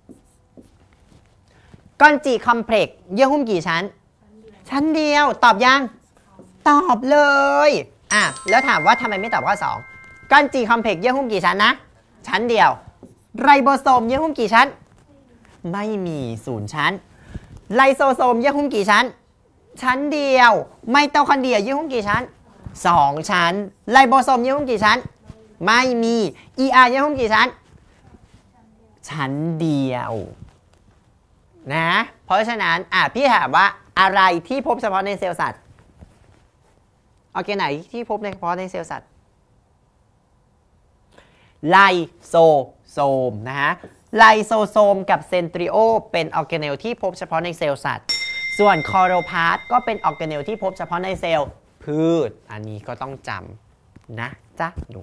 กอนจีคอมเพล็กซ์เยื่อหุ้มกี่ชั้นชั้นเดียวตอบยังตอบเลยแล้วถามว่าทำไมไม่ตอบข้อ2กอนจีคอมเพล็กซ์เยื่อหุ้มกี่ชั้นนะชั้นเดียวไรโบโซมเยื่อหุ้มกี่ชั้นไม่มี0ชั้นไลโซโซมเยื่อหุ้มกี่ชั้นชั้นเดียวไมโตคอนเดรียเยื่อหุ้มกี่ชั้น2ชั้นไลโบโซมเยื่อหุ้มกี่ชั้นไม่มี ER เยื่อหุ้มกี่ชั้นชั้นเดียวนะเพราะฉะนั้นพี่ถามว่าอะไรที่พบเฉพาะในเซลล์สัตว์ออร์แกนไหนที่พบเฉพาะในเซลล์สัตว์ไลโซโซมนะฮะไลโซโซมกับเซนตริโอเป็นออร์แกเนลที่พบเฉพาะในเซลล์สัตว์ส่วนคลอโรพลาสต์ก็เป็นออร์แกเนลที่พบเฉพาะในเซลล์พืชอันนี้ก็ต้องจำนะจ๊ะหนู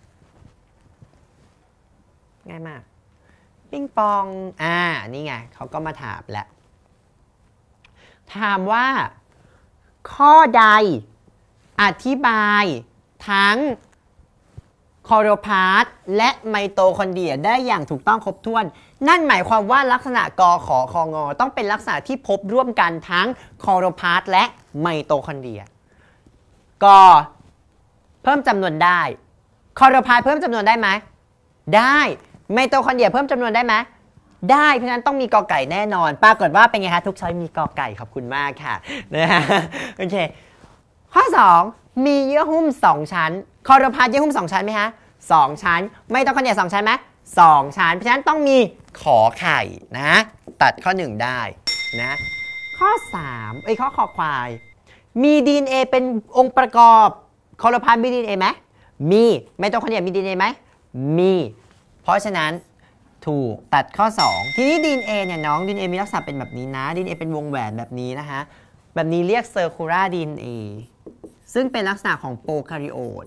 ง่ายมากปิงปองนี่ไงเขาก็มาถามแล้วถามว่าข้อใดอธิบายทั้งคลอโรพลาสต์และไมโตคอนเดรียได้อย่างถูกต้องครบถ้วนนั่นหมายความว่าลักษณะกขอคงต้องเป็นลักษณะที่พบร่วมกันทั้งคลอโรพลาสต์และไมโตคอนเดรียกเพิ่มจำนวนได้คลอโรพลาสต์เพิ่มจำนวนได้ไหมได้ไมโตคอนเดรียเพิ่มจำนวนได้ไหมได้เพราะฉะนั้นต้องมีกอไก่แน่นอนปรากฏว่าเป็นไงคะทุกช้อยมีกอไก่ขอบคุณมากค่ะนะฮะโอเคข้อ2มีเยื่อหุ้ม2ชั้นคลอโรพลาสต์เยื่อหุ้ม2ชั้นไหมคะ2ชั้นไมโตคอนเดรีย2ชั้นไหม2ชั้นเพราะฉะนั้นต้องมีขอไข่นะตัดข้อ1ได้นะข้อ3ข้อคอควายมี DNA เป็นองค์ประกอบคลอโรพลาสต์มี DNA ไหมมีไมโตคอนเดรียมี DNA ไหมมีเพราะฉะนั้นถูกตัดข้อ2ทีนี้ DNA เนี่ยน้อง DNA มีลักษณะเป็นแบบนี้นะ DNA เป็นวงแหวนแบบนี้นะคะแบบนี้เรียก circular DNA ซึ่งเป็นลักษณะของโปรแคาริโอต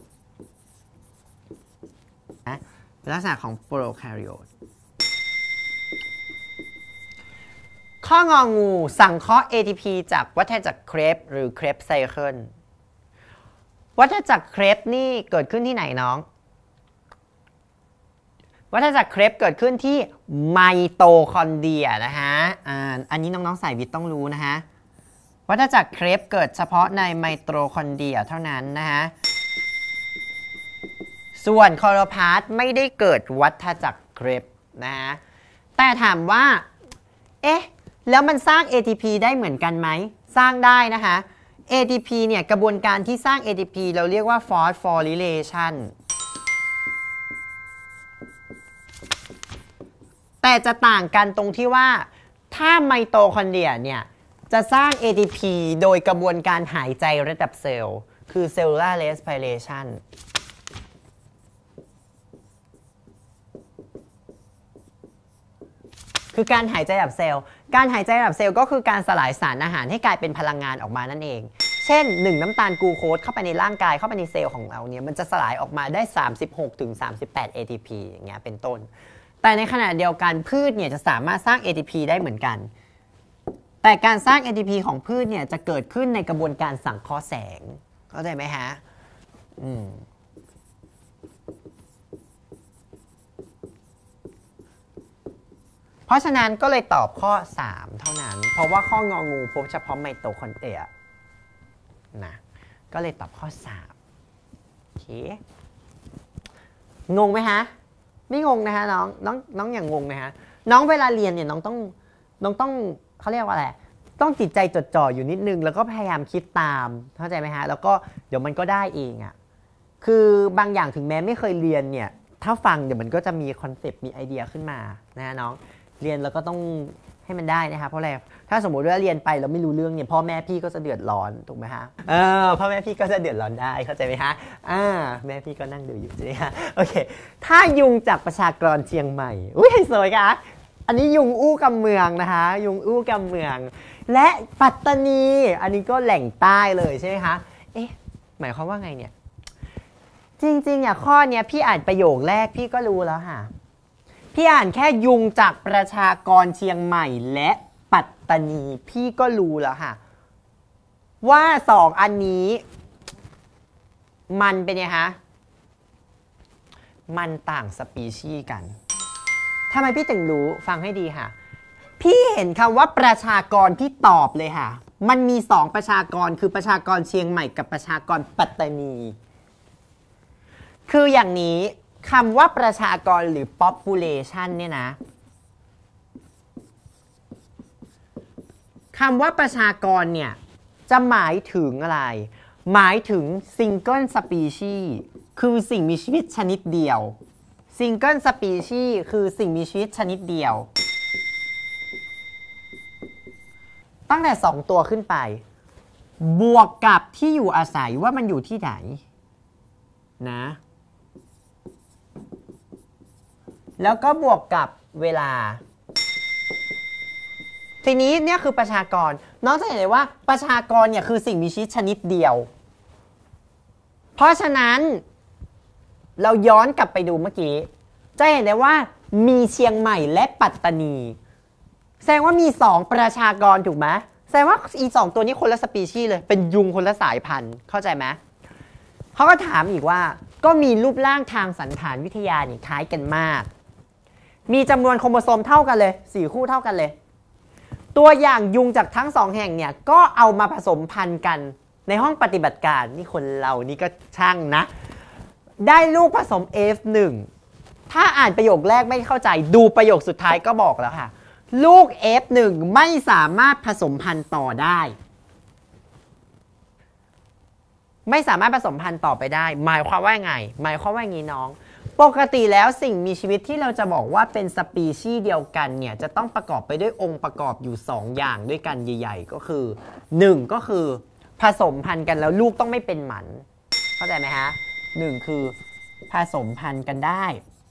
นะเป็นลักษณะของโปรแคาริโอตข้ององูสังเคราะห์ ATP จากวัฏจักรเครปหรือเครปไซเคิลวัฏจักรเครปนี่เกิดขึ้นที่ไหนน้องวัฏจักรเครปเกิดขึ้นที่ไมโตคอนเดรียนะฮะอันนี้น้องๆสายวิทย์ต้องรู้นะฮะวัฏจักรเครปเกิดเฉพาะในไมโตคอนเดรียเท่านั้นนะฮะส่วนคลอโรพลาสต์ไม่ได้เกิดวัฏจักรเครปนะฮะแต่ถามว่าแล้วมันสร้าง ATP ได้เหมือนกันไหมสร้างได้นะคะ ATP เนี่ยกระบวนการที่สร้าง ATP เราเรียกว่า phosphorylationแต่จะต่างกันตรงที่ว่าถ้าไมโตคอนเดรียเนี่ยจะสร้าง ATP โดยกระบวนการหายใจระดับเซลล์คือ cellular respiration คือการหายใจระดับเซลล์การหายใจระดับเซลล์ก็คือการสลายสารอาหารให้กลายเป็นพลังงานออกมานั่นเองเช่น1น้ำตาลกลูโคสเข้าไปในร่างกายเข้าไปในเซลล์ของเราเนี่ยมันจะสลายออกมาได้ 36-38 ATP อย่างเงี้ยเป็นต้นแต่ในขณะเดียวกันพืชเนี่ยจะสามารถสร้าง ATP ได้เหมือนกันแต่การสร้าง ATP ของพืชเนี่ยจะเกิดขึ้นในกระบวนการสังเคราะห์แสงเข้าใจไหมฮะเพราะฉะนั้นก็เลยตอบข้อ3เท่านั้นเพราะว่าข้ององูพบเฉพาะไมโตคอนเดรียนะก็เลยตอบข้อ3โอเคงงไหมฮะไม่งงนะคะน้องอย่างงงนะฮะน้องเวลาเรียนเนี่ยน้องต้องเขาเรียกว่าอะไรต้องจิตใจจดจ่ออยู่นิดนึงแล้วก็พยายามคิดตามเข้าใจไหมฮะแล้วก็เดี๋ยวมันก็ได้เองอ่ะคือบางอย่างถึงแม้ไม่เคยเรียนเนี่ยถ้าฟังเดี๋ยวมันก็จะมีคอนเซปต์มีไอเดียขึ้นมานะฮะน้องเรียนแล้วก็ต้องให้มันได้นะคะเพราะอะไรถ้าสมมติว่าเรียนไปแล้วไม่รู้เรื่องเนี่ยพ่อแม่พี่ก็จะเดือดร้อนถูกไหมฮะพ่อแม่พี่ก็จะเดือดร้อนได้เข้าใจไหมฮะแม่พี่ก็นั่งดูอยู่ใช่ไหมฮะโอเคถ้ายุงจากประชากรเชียงใหม่อุ้ยสวยค่ะอันนี้ยุงอู้กำเมืองนะคะยุงอู้กำเมืองและปัตตานีอันนี้ก็แหล่งใต้เลยใช่ไหมคะหมายความว่าไงเนี่ยจริงๆข้อเนี้ยพี่อ่านประโยคแรกพี่ก็รู้แล้วค่ะพี่อ่านแค่ยุงจากประชากรเชียงใหม่และปัตตานีพี่ก็รู้แล้วค่ะว่า2 อันนี้มันเป็นไงคะมันต่างสปีชีส์กันทำไมพี่ถึงรู้ฟังให้ดีค่ะพี่เห็นคำว่าประชากรพี่ตอบเลยค่ะมันมี2ประชากรคือประชากรเชียงใหม่กับประชากรปัตตานีคืออย่างนี้คำว่าประชากรหรือ population เนี่ยนะคำว่าประชากรเนี่ยจะหมายถึงอะไรหมายถึง single species คือสิ่งมีชีวิตชนิดเดียว single species คือสิ่งมีชีวิตชนิดเดียวตั้งแต่2 ตัวขึ้นไปบวกกับที่อยู่อาศัยว่ามันอยู่ที่ไหนนะแล้วก็บวกกับเวลาทีนี้เนี่ยคือประชากรน้องจะเห็นเลยว่าประชากรเนี่ยคือสิ่งมีชีวิตชนิดเดียวเพราะฉะนั้นเราย้อนกลับไปดูเมื่อกี้จะเห็นได้ว่ามีเชียงใหม่และปัตตานีแสดงว่ามี2ประชากรถูกไหมแสดงว่าอี2ตัวนี้คนละสปีชีส์เลยเป็นยุงคนละสายพันธุ์เข้าใจไหมเขาก็ถามอีกว่าก็มีรูปร่างทางสันฐานวิทยานี่คล้ายกันมากมีจำนวนโครโมโซมเท่ากันเลย4 คู่เท่ากันเลยตัวอย่างยุงจากทั้ง2 แห่งเนี่ยก็เอามาผสมพันธุ์กันในห้องปฏิบัติการนี่คนเรานี่ก็ช่างนะได้ลูกผสม F1 ถ้าอ่านประโยคแรกไม่เข้าใจดูประโยคสุดท้ายก็บอกแล้วค่ะลูก F1 ไม่สามารถผสมพันธุ์ต่อได้ไม่สามารถผสมพันธุ์ต่อไปได้หมายความว่าไงหมายความว่าอย่างนี้น้องปกติแล้วสิ่งมีชีวิตที่เราจะบอกว่าเป็นสปีชีส์เดียวกันเนี่ยจะต้องประกอบไปด้วยองค์ประกอบอยู่2 อย่างด้วยกันใหญ่ๆก็คือ1ก็คือผสมพันธุ์กันแล้วลูกต้องไม่เป็นหมันเข้าใจไหมฮะ1คือผสมพันธุ์กันได้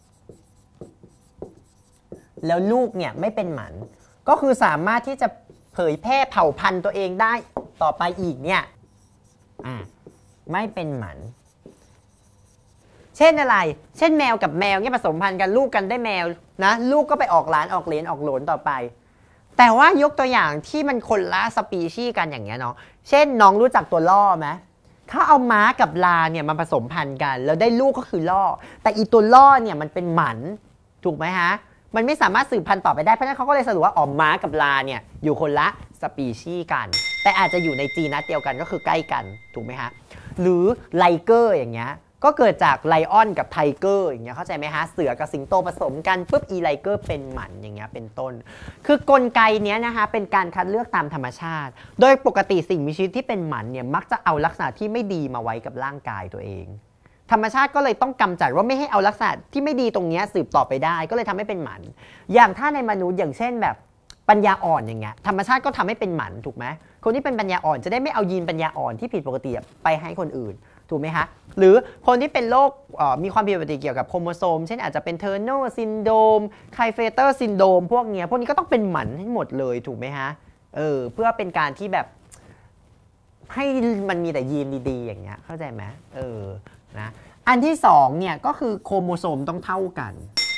แล้วลูกเนี่ยไม่เป็นหมันก็คือสามารถที่จะเผยแพร่เผ่าพันธุ์ตัวเองได้ต่อไปอีกเนี่ยไม่เป็นหมันเช่นอะไรเช่นแมวกับแมวเนี่ยผสมพันธุ์กันลูกกันได้แมวนะลูกก็ไปออกหลานออกเหลนออกโหลนต่อไปแต่ว่ายกตัวอย่างที่มันคนละสปีชีส์กันอย่างเงี้ยเนาะเช่นน้องรู้จักตัวล่อไหมเขาเอาม้ากับลาเนี่ยมาผสมพันธุ์กันแล้วได้ลูกก็คือล่อแต่อีตัวล่อเนี่ยมันเป็นหมันถูกไหมฮะมันไม่สามารถสืบพันธุ์ต่อไปได้เพราะฉะนั้นเขาก็เลยสรุปว่าม้ากับลาเนี่ยอยู่คนละสปีชีส์กันแต่อาจจะอยู่ในจีนัสเดียวกันก็คือใกล้กันถูกไหมฮะหรือไลเกอร์อย่างเงี้ยก็เกิดจากไลออนกับไทเกอร์อย่างเงี้ยเข้าใจไหมฮะเสือกับสิงโตผสมกันปุ๊บอีไลเกอร์เป็นหมันอย่างเงี้ยเป็นต้นคือกลไกเนี้ยนะคะเป็นการคัดเลือกตามธรรมชาติโดยปกติสิ่งมีชีวิตที่เป็นหมันเนี่ยมักจะเอาลักษณะที่ไม่ดีมาไว้กับร่างกายตัวเองธรรมชาติก็เลยต้องกำจัดว่าไม่ให้เอาลักษณะที่ไม่ดีตรงนี้สืบต่อไปได้ก็เลยทำให้เป็นหมันอย่างถ้าในมนุษย์อย่างเช่นแบบปัญญาอ่อนอย่างเงี้ยธรรมชาติก็ทำให้เป็นหมันถูกไหมคนที่เป็นปัญญาอ่อนจะได้ไม่เอายีนปัญญาอ่อนที่ผิดปกติไปให้คนอื่นถูกไหมคะหรือคนที่เป็นโรคมีความผิดปกติเกี่ยวกับโครโมโซมเช่นอาจจะเป็นเทอร์โนซินโดรมไคเฟเตอร์ซินโดรมพวกนี้ก็ต้องเป็นหมันให้หมดเลยถูกไหมฮะเพื่อเป็นการที่แบบให้มันมีแต่ยีนดีๆอย่างเงี้ยเข้าใจไหมนะอันที่2เนี่ยก็คือโครโมโซมต้องเท่ากัน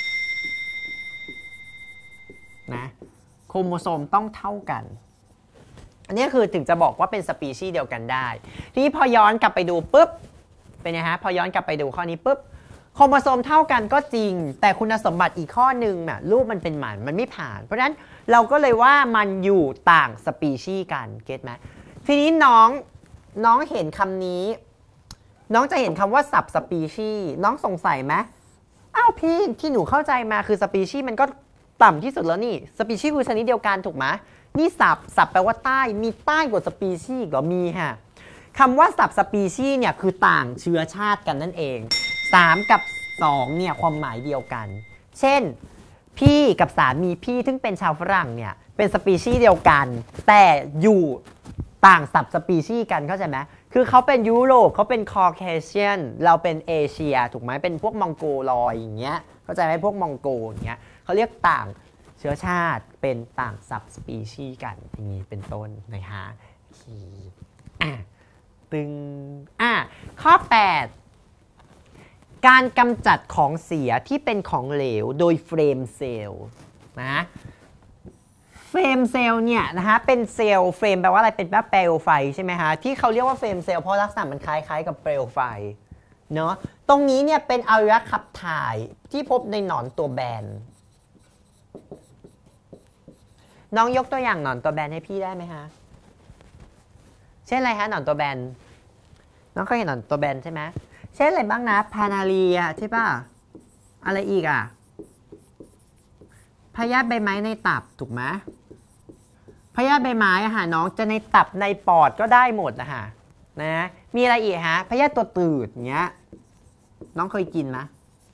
นะโครโมโซมต้องเท่ากันอันนี้คือถึงจะบอกว่าเป็นสปีชีส์เดียวกันได้ทีนี้พอย้อนกลับไปดูปุ๊บเป็นไงฮะพอย้อนกลับไปดูข้อนี้ปุ๊บโครโมโซมเท่ากันก็จริงแต่คุณสมบัติอีกข้อหนึ่งน่ะรูปมันเป็นหมันมันไม่ผ่านเพราะฉะนั้นเราก็เลยว่ามันอยู่ต่างสปีชีส์กันเก็ตไหมทีนี้น้องเห็นคำนี้น้องจะเห็นคำว่าสับสปีชีส์น้องสงสัยไหมอ้าวพี่ที่หนูเข้าใจมาคือสปีชีส์มันก็ต่ำที่สุดแล้วนี่สปีชีส์คือชนิดเดียวกันถูกไหมนี่สับแปลว่าใต้มีใต้กว่าสปีชีส์เหรอมีค่ะคำว่าสับสปีชีส์เนี่ยคือต่างเชื้อชาติกันนั่นเอง3กับ2เนี่ยความหมายเดียวกันเช่นพี่กับสามีพี่ซึ่งเป็นชาวฝรั่งเนี่ยเป็นสปีชีส์เดียวกันแต่อยู่ต่างสับสปีชีส์กันเข้าใจไหมคือเขาเป็นยุโรปเขาเป็นคอเคเชียนเราเป็นเอเชียถูกไหมเป็นพวกมองโกลอยอย่างเงี้ยเข้าใจไหมพวกมองโกอย่างเงี้ยเขาเรียกต่างเชื้อชาติเป็นต่างสับสปีชีส์กันอย่างนี้เป็นต้นนะคะตึงข้อ 8การกำจัดของเสียที่เป็นของเหลวโดยเฟรมเซลล์นะเฟรมเซลล์เนี่ยนะคะเป็นเซลล์เฟรมแปลว่าอะไรเป็นแบบเปลวไฟใช่ไหมคะที่เขาเรียกว่าเฟรมเซลล์เพราะลักษณะมันคล้ายๆกับเปลวไฟเนาะตรงนี้เนี่ยเป็นอวัยวะขับถ่ายที่พบในหนอนตัวแบนน้องยกตัวอย่างหนอนตัวแบนให้พี่ได้ไหมคะเช่นอะไรคะหนอนตัวแบนน้องเคยเห็นหนอนตัวแบนใช่ไหมเช่นอะไรบ้างนะพานาเรียใช่ป่ะอะไรอีกอ่ะพยาธิใบไม้ในตับถูกไหมพยาธิใบไม้อะค่ะน้องจะในตับในปอดก็ได้หมดนะคะนะมีอะไรอีกฮะพยาธิตัวตืดเงี้ยน้องเคยกินไหม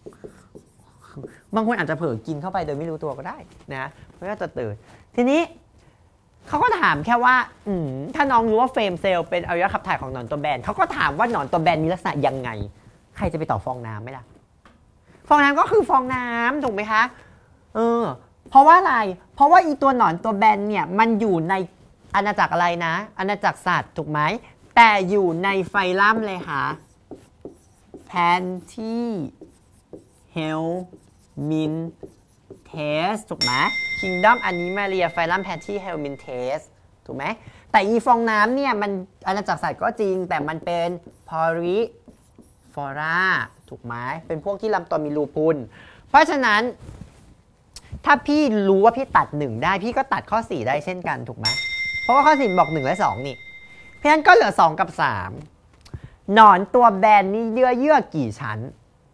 บางคนอาจจะเผลอกินเข้าไปโดยไม่รู้ตัวก็ได้นะพยาธิตัวตืดทีนี้เขาก็ถามแค่ว่าถ้าน้องรู้ว่าเฟรมเซลล์เป็นอวัยวะขับถ่ายของหนอนตัวแบนเขาก็ถามว่าหนอนตัวแบนมีลักษณะยังไงใครจะไปต่อฟองน้ำไหมล่ะฟองน้ำก็คือฟองน้ำถูกไหมคะเพราะว่าอะไรเพราะว่าอีตัวหนอนตัวแบนเนี่ยมันอยู่ในอาณาจักรอะไรนะอาณาจักรสัตว์ถูกไหมแต่อยู่ในไฟลัมเลยค่ะแพนที่เฮลมินเทสถูกไหม Kingdom Animalia Phylum Pantyhelminthes ถูกไหมแต่อีฟองน้ำเนี่ยมันอาณาจักรสัตว์ก็จริงแต่มันเป็น Polyphora ถูกไหมเป็นพวกที่ลำตัวมีรูพุนเพราะฉะนั้นถ้าพี่รู้ว่าพี่ตัด1ได้พี่ก็ตัดข้อ4ได้เช่นกันถูกไหมเพราะว่าข้อ4บอก1และ2นี่เพราะฉะนั้นก็เหลือ2กับ3หนอนตัวแบนนี่เยื่อกี่ชั้น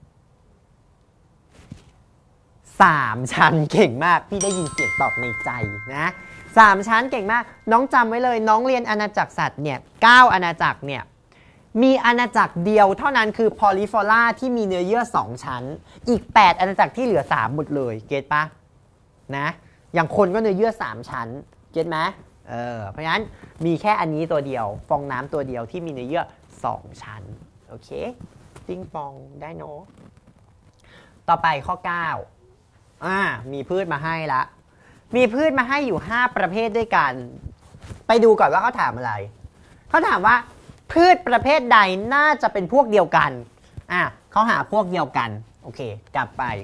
3 ชั้นเก่งมากพี่ได้ยินเสียงตอบในใจนะ3 ชั้นเก่งมากน้องจำไว้เลยน้องเรียนอาณาจักรสัตว์เนี่ย9อาณาจักรเนี่ยมีอาณาจักรเดียวเท่านั้นคือ Polyphora ที่มีเนื้อเยื่อ2ชั้นอีก8อาณาจักรที่เหลือ3หมดเลยเก็ตปะนะอย่างคนก็เนื้อเยื่อ3ชั้นเก็ตไหมเพราะฉะนั้นมีแค่อันนี้ตัวเดียวฟองน้ำตัวเดียวที่มีเนื้อเยื่อ2ชั้นโอเคติ้งปองได้เนาะต่อไปข้อ9มีพืชมาให้ละมีพืชมาให้อยู่5ประเภทด้วยกันไปดูก่อนว่าเขาถามอะไรเขาถามว่าพืชประเภทใดน่าจะเป็นพวกเดียวกันเขาหาพวกเดียวกันโอเคกลับไป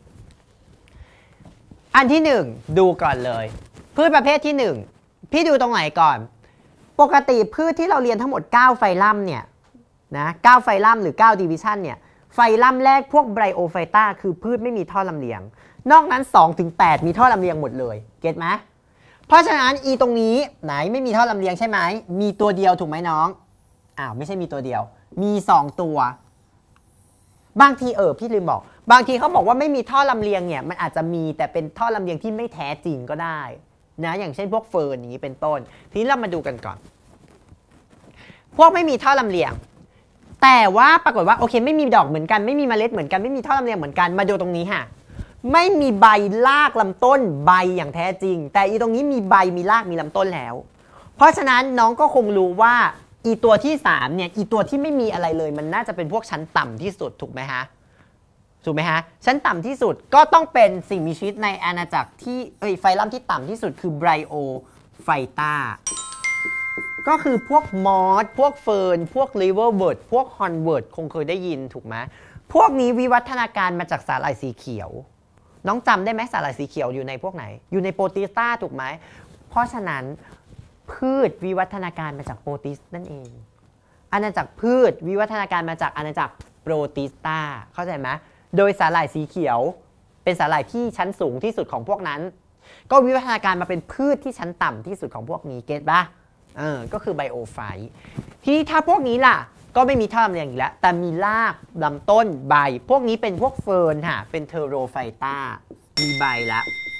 อันที่1ดูก่อนเลยพืชประเภทที่1พี่ดูตรงไหนก่อนปกติพืชที่เราเรียนทั้งหมด9ไฟลัมเนี่ยนะ9ไฟลัมหรือ9ดิวิชั่นเนี่ยไฟลัมแรกพวกไบโอไฟตาคือพืชไม่มีท่อลำเลียงนอกนั้น 2-8 มีท่อลำเลียงหมดเลยเก็ตไหมเพราะฉะนั้นอีตรงนี้ไหนไม่มีท่อลำเลียงใช่ไหมมีตัวเดียวถูกไหมน้องไม่ใช่มีตัวเดียวมี2ตัวบางทีพี่ลืมบอกบางทีเขาบอกว่าไม่มีท่อลำเลียงเนี่ยมันอาจจะมีแต่เป็นท่อลำเลียงที่ไม่แท้จริงก็ได้นะอย่างเช่นพวกเฟิร์นอย่างนี้เป็นต้นทีนี้เรามาดูกันก่อนพวกไม่มีท่อลำเลียงแต่ว่าปรากฏว่าโอเคไม่มีดอกเหมือนกันไม่มีเมล็ดเหมือนกันไม่มีท่อลำเลียงเหมือนกันมาดูตรงนี้ค่ะไม่มีใบรากลำต้นใบอย่างแท้จริงแต่อีตรงนี้มีใบมีรากมีลำต้นแล้วเพราะฉะนั้นน้องก็คงรู้ว่าอีตัวที่3เนี่ยอีตัวที่ไม่มีอะไรเลยมันน่าจะเป็นพวกชั้นต่ำที่สุดถูกไหมฮะชั้นต่ำที่สุดก็ต้องเป็นสิ่งมีชีวิตในอาณาจักรที่ไฟลัมที่ต่ำที่สุดคือไบโอไฟตาก็คือพวกมอสพวกเฟิร์นพวกลิเวอร์เบิร์ดพวกฮอนเวิร์ดคงเคยได้ยินถูกไหมพวกนี้วิวัฒนาการมาจากสาหร่ายสีเขียวน้องจำได้ไหมสาหร่ายสีเขียวอยู่ในพวกไหนอยู่ในโปรติสตาถูกไหมเพราะฉะนั้นพืชวิวัฒนาการมาจากโปรติสนั่นเองอาณาจักรพืชวิวัฒนาการมาจากอาณาจักรโปรติสตาเข้าใจไหมโดยสาหร่ายสีเขียวเป็นสาหร่ายที่ชั้นสูงที่สุดของพวกนั้นก็วิวัฒนาการมาเป็นพืชที่ชั้นต่ำที่สุดของพวกนี้เก็ตป่ะก็คือไบโอไฟต์ทีนี้ถ้าพวกนี้ล่ะก็ไม่มีท่อลำเลียงอีกแล้วแต่มีรากลำต้นใบพวกนี้เป็นพวกเฟิร์นค่ะเป็นเทอโรไฟตามีใบแล้ว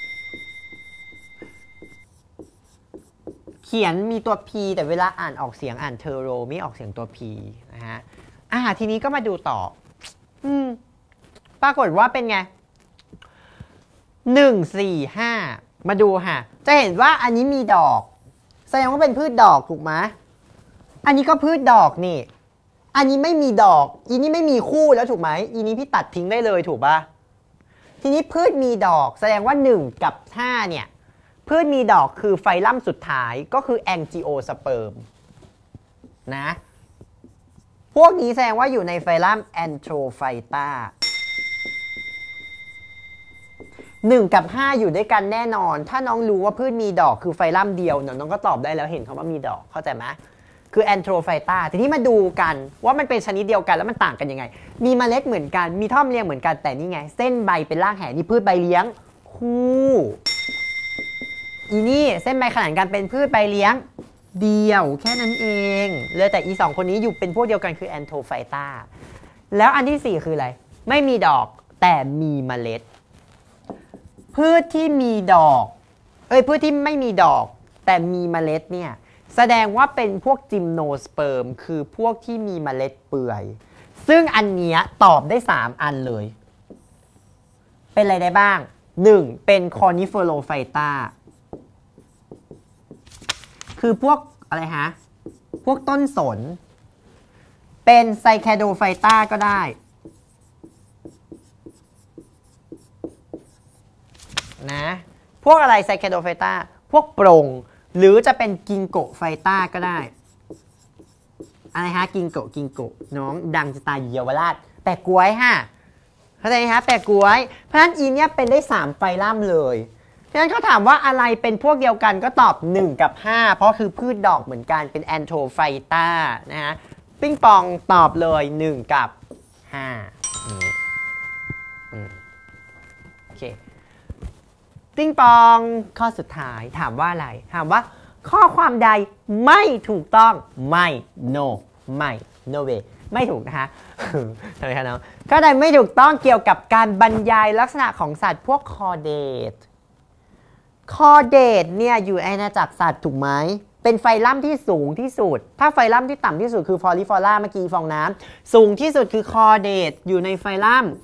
เขียนมีตัว P แต่เวลาอ่านออกเสียงอ่านเทอโรไม่ออกเสียงตัว P นะฮะทีนี้ก็มาดูต่อปรากฏว่าเป็นไง1 4 5มาดูค่ะจะเห็นว่าอันนี้มีดอกแสดงว่าเป็นพืชดอกถูกไหมอันนี้ก็พืชดอกนี่อันนี้ไม่มีดอกอีนี้ไม่มีคู่แล้วถูกไหมอีนี้พี่ตัดทิ้งได้เลยถูกปะทีนี้พืชมีดอกแสดงว่า1กับ5เนี่ยพืชมีดอกคือไฟลัมสุดท้ายก็คือแองจิโอสเปิร์มนะพวกนี้แสดงว่าอยู่ในไฟลัมแอนโทรไฟตา 1 กับ 5อยู่ด้วยกันแน่นอนถ้าน้องรู้ว่าพืชมีดอกคือไฟลัมเดียวน้องก็ตอบได้แล้วเห็นคำว่ามีดอกเข้าใจไหมคือแอนโทรไฟตาทีนี้มาดูกันว่ามันเป็นชนิดเดียวกันแล้วมันต่างกันยังไงมีเมล็ดเหมือนกันมีท่อมเลี้ยงเหมือนกันแต่นี่ไงเส้นใบเป็นรากแหนี่พืชใบเลี้ยงคู่อีนี่เส้นใบขนานกันเป็นพืชใบเลี้ยงเดียวแค่นั้นเองเลยแต่อีสองคนนี้อยู่เป็นพวกเดียวกันคือแอนโทรไฟตาแล้วอันที่4คืออะไรไม่มีดอกแต่มีเมล็ดพืชที่มีดอกพืชที่ไม่มีดอกแต่มีเมล็ดเนี่ยแสดงว่าเป็นพวกจิมโนสเปิร์มคือพวกที่มีเมล็ดเปื่อยซึ่งอันเนี้ยตอบได้3อันเลยเป็นอะไรได้บ้าง1เป็นคอนิเฟอโรไฟตาคือพวกอะไรฮะพวกต้นสนเป็นไซแคโดไฟตาก็ได้นะพวกอะไรไซแคโดไฟตาพวกโปร่งหรือจะเป็นกิงโกไฟตาก็ได้อะไรฮะกิงโกน้องดังจะตายเยาวราชแปะกล้วยฮะเข้าใจไหมฮะแปะกล้วยเพราะฉะนั้นอีเนี่ยเป็นได้3ไฟลัมเลยเพราะฉะนั้นเขาถามว่าอะไรเป็นพวกเดียวกันก็ตอบ1กับ5เพราะคือพืชดอกเหมือนกันเป็นแอนโทรไฟตานะฮะปิ้งปองตอบเลย1กับ5โอเคติ้งปองข้อสุดท้ายถามว่าอะไรถามว่าข้อความใดไม่ถูกต้องไม่ no ไม่ no way ไม่ถูกนะคะทำไมคะน้องข้อใดไม่ถูกต้องเกี่ยวกับการบรรยายลักษณะของสัตว์พวกคอเดตเนี่ยอยู่ในอาณาจักรสัตว์ถูกไหมเป็นไฟลัมที่สูงที่สุดถ้าไฟลัมที่ต่ำที่สุดคือฟอริฟอร่าเมื่อกี้ฟองน้ำสูงที่สุดคือคอเดตอยู่ในไฟลัม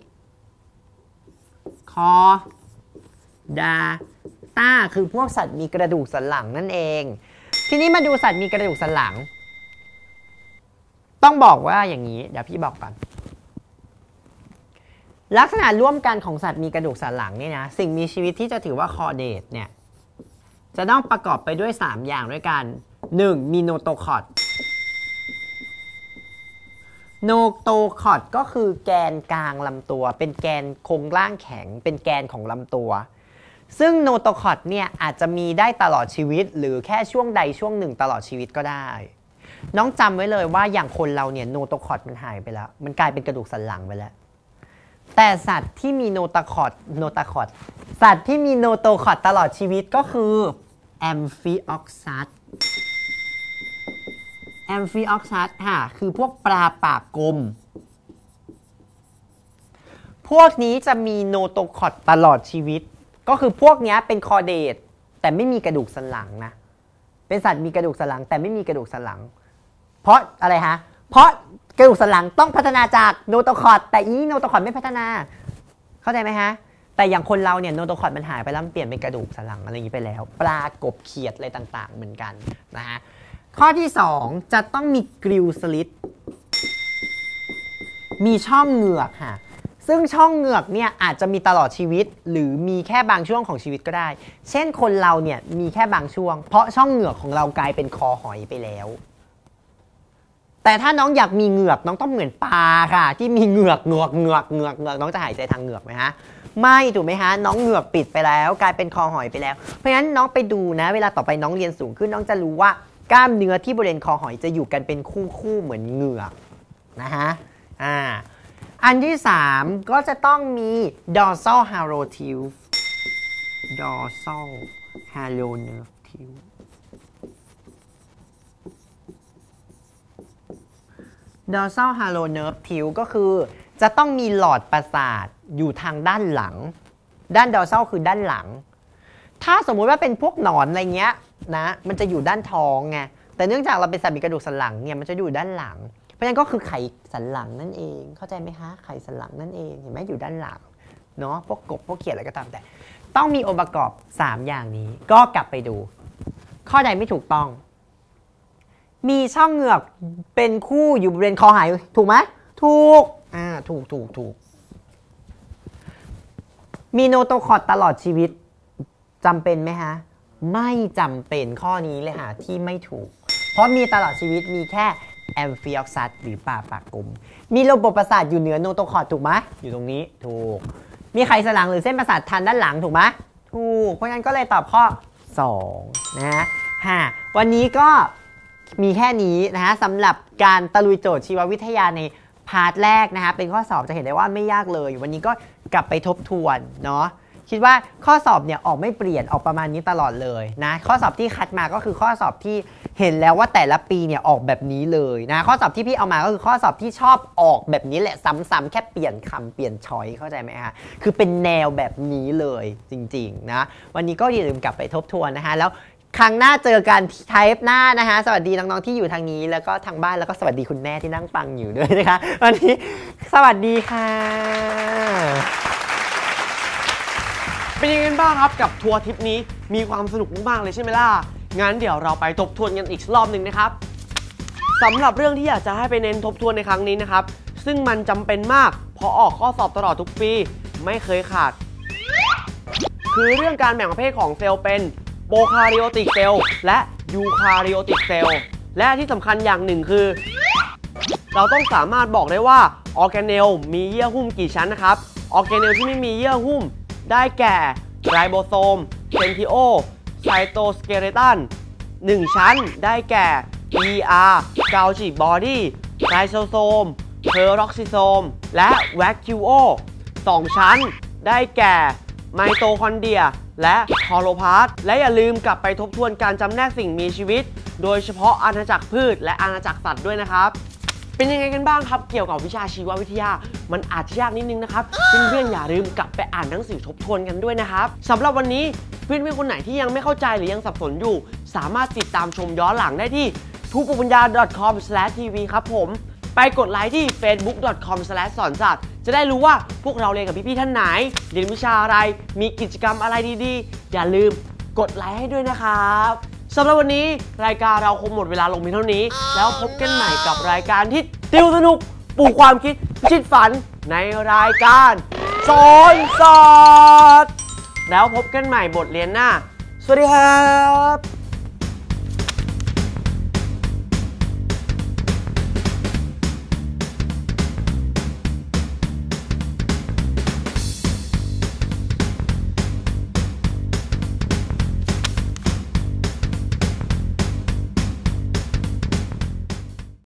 คอดาต้าคือพวกสัตว์มีกระดูกสันหลังนั่นเองทีนี้มาดูสัตว์มีกระดูกสันหลังต้องบอกว่าอย่างนี้เดี๋ยวพี่บอกก่อนลักษณะร่วมกันของสัตว์มีกระดูกสันหลังนี่นะสิ่งมีชีวิตที่จะถือว่าคอเดตเนี่ยจะต้องประกอบไปด้วย3อย่างด้วยกัน1มีโนโตคอตโนโตคอตก็คือแกนกลางลำตัวเป็นแกนโครงร่างแข็งเป็นแกนของลำตัวซึ่งโนโตคอตเนี่ยอาจจะมีได้ตลอดชีวิตหรือแค่ช่วงใดช่วงหนึ่งตลอดชีวิตก็ได้น้องจำไว้เลยว่าอย่างคนเราเนี่ยโนโตคอตมันหายไปแล้วมันกลายเป็นกระดูกสันหลังไปแล้วแต่สัตว์ที่มีโนโตคอตสัตว์ที่มีโนโตคอตตลอดชีวิตก็คือแอมฟิออกซัสค่ะคือพวกปลาปากกลมพวกนี้จะมีโนโตคอตตลอดชีวิตก็คือพวกนี้เป็นคอเดตแต่ไม่มีกระดูกสันหลังนะเป็นสัตว์มีกระดูกสันหลังแต่ไม่มีกระดูกสันหลังเพราะอะไรฮะเพราะกระดูกสันหลังต้องพัฒนาจากโนโตคอตแต่อีโนโตคอตไม่พัฒนาเข้าใจไหมฮะแต่อย่างคนเราเนี่ยโนโตคอตมันหายไปแล้วเปลี่ยนเป็นกระดูกสันหลังอะไรอย่างนี้ไปแล้วปลากบเขียดอะไรต่างๆเหมือนกันนะฮะข้อที่2จะต้องมีกริลสลิทมีช่องเหงือกค่ะซึ่งช่องเหงือกเนี่ยอาจจะมีตลอดชีวิตหรือมีแค่บางช่วงของชีวิตก็ได้เช่นคนเราเนี่ยมีแค่บางช่วงเพราะช่องเหงือกของเรากลายเป็นคอหอยไปแล้วแต่ถ้าน้องอยากมีเหงือกน้องต้องเหมือนปลาค่ะที่มีเหงือกน้องจะหายใจทางเหงือกไหมฮะไม่ถูกไหมฮะน้องเหงือกปิดไปแล้วกลายเป็นคอหอยไปแล้วเพราะฉะนั้นน้องไปดูนะเวลาต่อไปน้องเรียนสูงขึ้นน้องจะรู้ว่ากล้ามเนื้อที่บริเวณคอหอยจะอยู่กันเป็นคู่เหมือนเหงือกนะฮะอันที่3ก็จะต้องมี dorsal halo tube dorsal halo nerve tube dorsal halo nerve tube ก็คือจะต้องมีหลอดประสาทอยู่ทางด้านหลังด้าน dorsal คือด้านหลังถ้าสมมุติว่าเป็นพวกหนอนอะไรเงี้ยนะมันจะอยู่ด้านท้องไงแต่เนื่องจากเราเป็นสัตว์มีกระดูกสันหลังเนี่ยมันจะอยู่ด้านหลังเพราะฉะนั้นก็คือไขสันหลังนั่นเองเข้าใจไหมคะไขสันหลังนั่นเองเห็นไหมอยู่ด้านหลังเนาะพวกกบพวกเขียดอะไรก็ตามแต่ต้องมีองค์ประกอบ3อย่างนี้ก็กลับไปดูข้อใดไม่ถูกต้องมีช่องเหงือกเป็นคู่อยู่บริเวณคอหายถูกไหมถูกถูกมีโนโตคอตตลอดชีวิตจำเป็นไหมฮะไม่จำเป็นข้อนี้เลยค่ะที่ไม่ถูกเพราะมีตลอดชีวิตมีแค่แอมฟิออกซัสหรือปลาปากกลมมีระบบประสาทอยู่เหนือโนโตคอตถูกไหมอยู่ตรงนี้ถูกมีไขสันหลังหรือเส้นประสาททันด้านหลังถูกไหมถูกเพราะงั้นก็เลยตอบข้อ2นะฮะวันนี้ก็มีแค่นี้นะฮะสำหรับการตะลุยโจทย์ชีววิทยาในพาร์ทแรกนะฮะเป็นข้อสอบจะเห็นได้ว่าไม่ยากเลยวันนี้ก็กลับไปทบทวนเนาะคิดว่าข้อสอบเนี่ยออกไม่เปลี่ยนออกประมาณนี้ตลอดเลยนะข้อสอบที่คัดมาก็คือข้อสอบที่เห็นแล้วว่าแต่ละปีเนี่ยออกแบบนี้เลยนะข้อสอบที่พี่เอามาก็คือข้อสอบที่ชอบออกแบบนี้แหละซ้ำๆแค่เปลี่ยนคำเปลี่ยนช้อยเข้าใจไหมฮะคือเป็นแนวแบบนี้เลยจริงๆนะวันนี้ก็อย่าลืมกลับไปทบทวนนะฮะแล้วครั้งหน้าเจอกันไทป์หน้านะคะสวัสดีน้องๆที่อยู่ทางนี้แล้วก็ทางบ้านแล้วก็สวัสดีคุณแม่ที่นั่งฟังอยู่ด้วยนะคะวันนี้สวัสดีค่ะเป็นยังไงบ้างครับกับทัวร์ทริปนี้มีความสนุกมากๆเลยใช่ไหมล่ะงั้นเดี๋ยวเราไปทบทวนกันอีกรอบหนึ่งนะครับสำหรับเรื่องที่อยากจะให้ไปเน้นทบทวนในครั้งนี้นะครับซึ่งมันจำเป็นมากเพราะออกข้อสอบตลอดทุกปีไม่เคยขาดคือเรื่องการแบ่งประเภทของเซลล์เป็นโปรคาริโอติกเซลล์และยูคาริโอติกเซลล์และที่สำคัญอย่างหนึ่งคือเราต้องสามารถบอกได้ว่าออร์แกเนลมีเยื่อหุ้มกี่ชั้นนะครับออร์แกเนลที่ไม่มีเยื่อหุ้มได้แก่ไรโบโซมเซนทิโอไซโตสเกเลตัน1ชั้นได้แก่ ER กาจิบอดี้ไรโซโซมเพอร์อกซิโซมและแวคคิวโอ2ชั้นได้แก่ไมโตคอนเดรียและคลอโรพลาสต์และอย่าลืมกลับไปทบทวนการจำแนกสิ่งมีชีวิตโดยเฉพาะอาณาจักรพืชและอาณาจักรสัตว์ด้วยนะครับเป็นยังไงกันบ้างครับเกี่ยวกับวิชาชีววิทยามันอาจจะยากนิดนึงนะครับเพื่อนๆอย่าลืมกลับไปอ่านหนังสือทบทวนกันด้วยนะครับสำหรับวันนี้เพื่อนๆคนไหนที่ยังไม่เข้าใจหรือยังสับสนอยู่สามารถติดตามชมย้อนหลังได้ที่tubuปัญญา.com/tv ครับผมไปกดไลค์ที่ facebook.com/สอนศาสตร์จะได้รู้ว่าพวกเราเรียนกับพี่ๆท่านไหนเรียนวิชาอะไรมีกิจกรรมอะไรดีๆอย่าลืมกดไลค์ให้ด้วยนะครับสำหรับวันนี้รายการเราคงหมดเวลาลงเพียงเท่านี้แล้วพบกันใหม่กับรายการที่ติวสนุกปลูกความคิดชิดฝันในรายการสอนศาสตร์แล้วพบกันใหม่บทเรียนหน้าสวัสดีครับ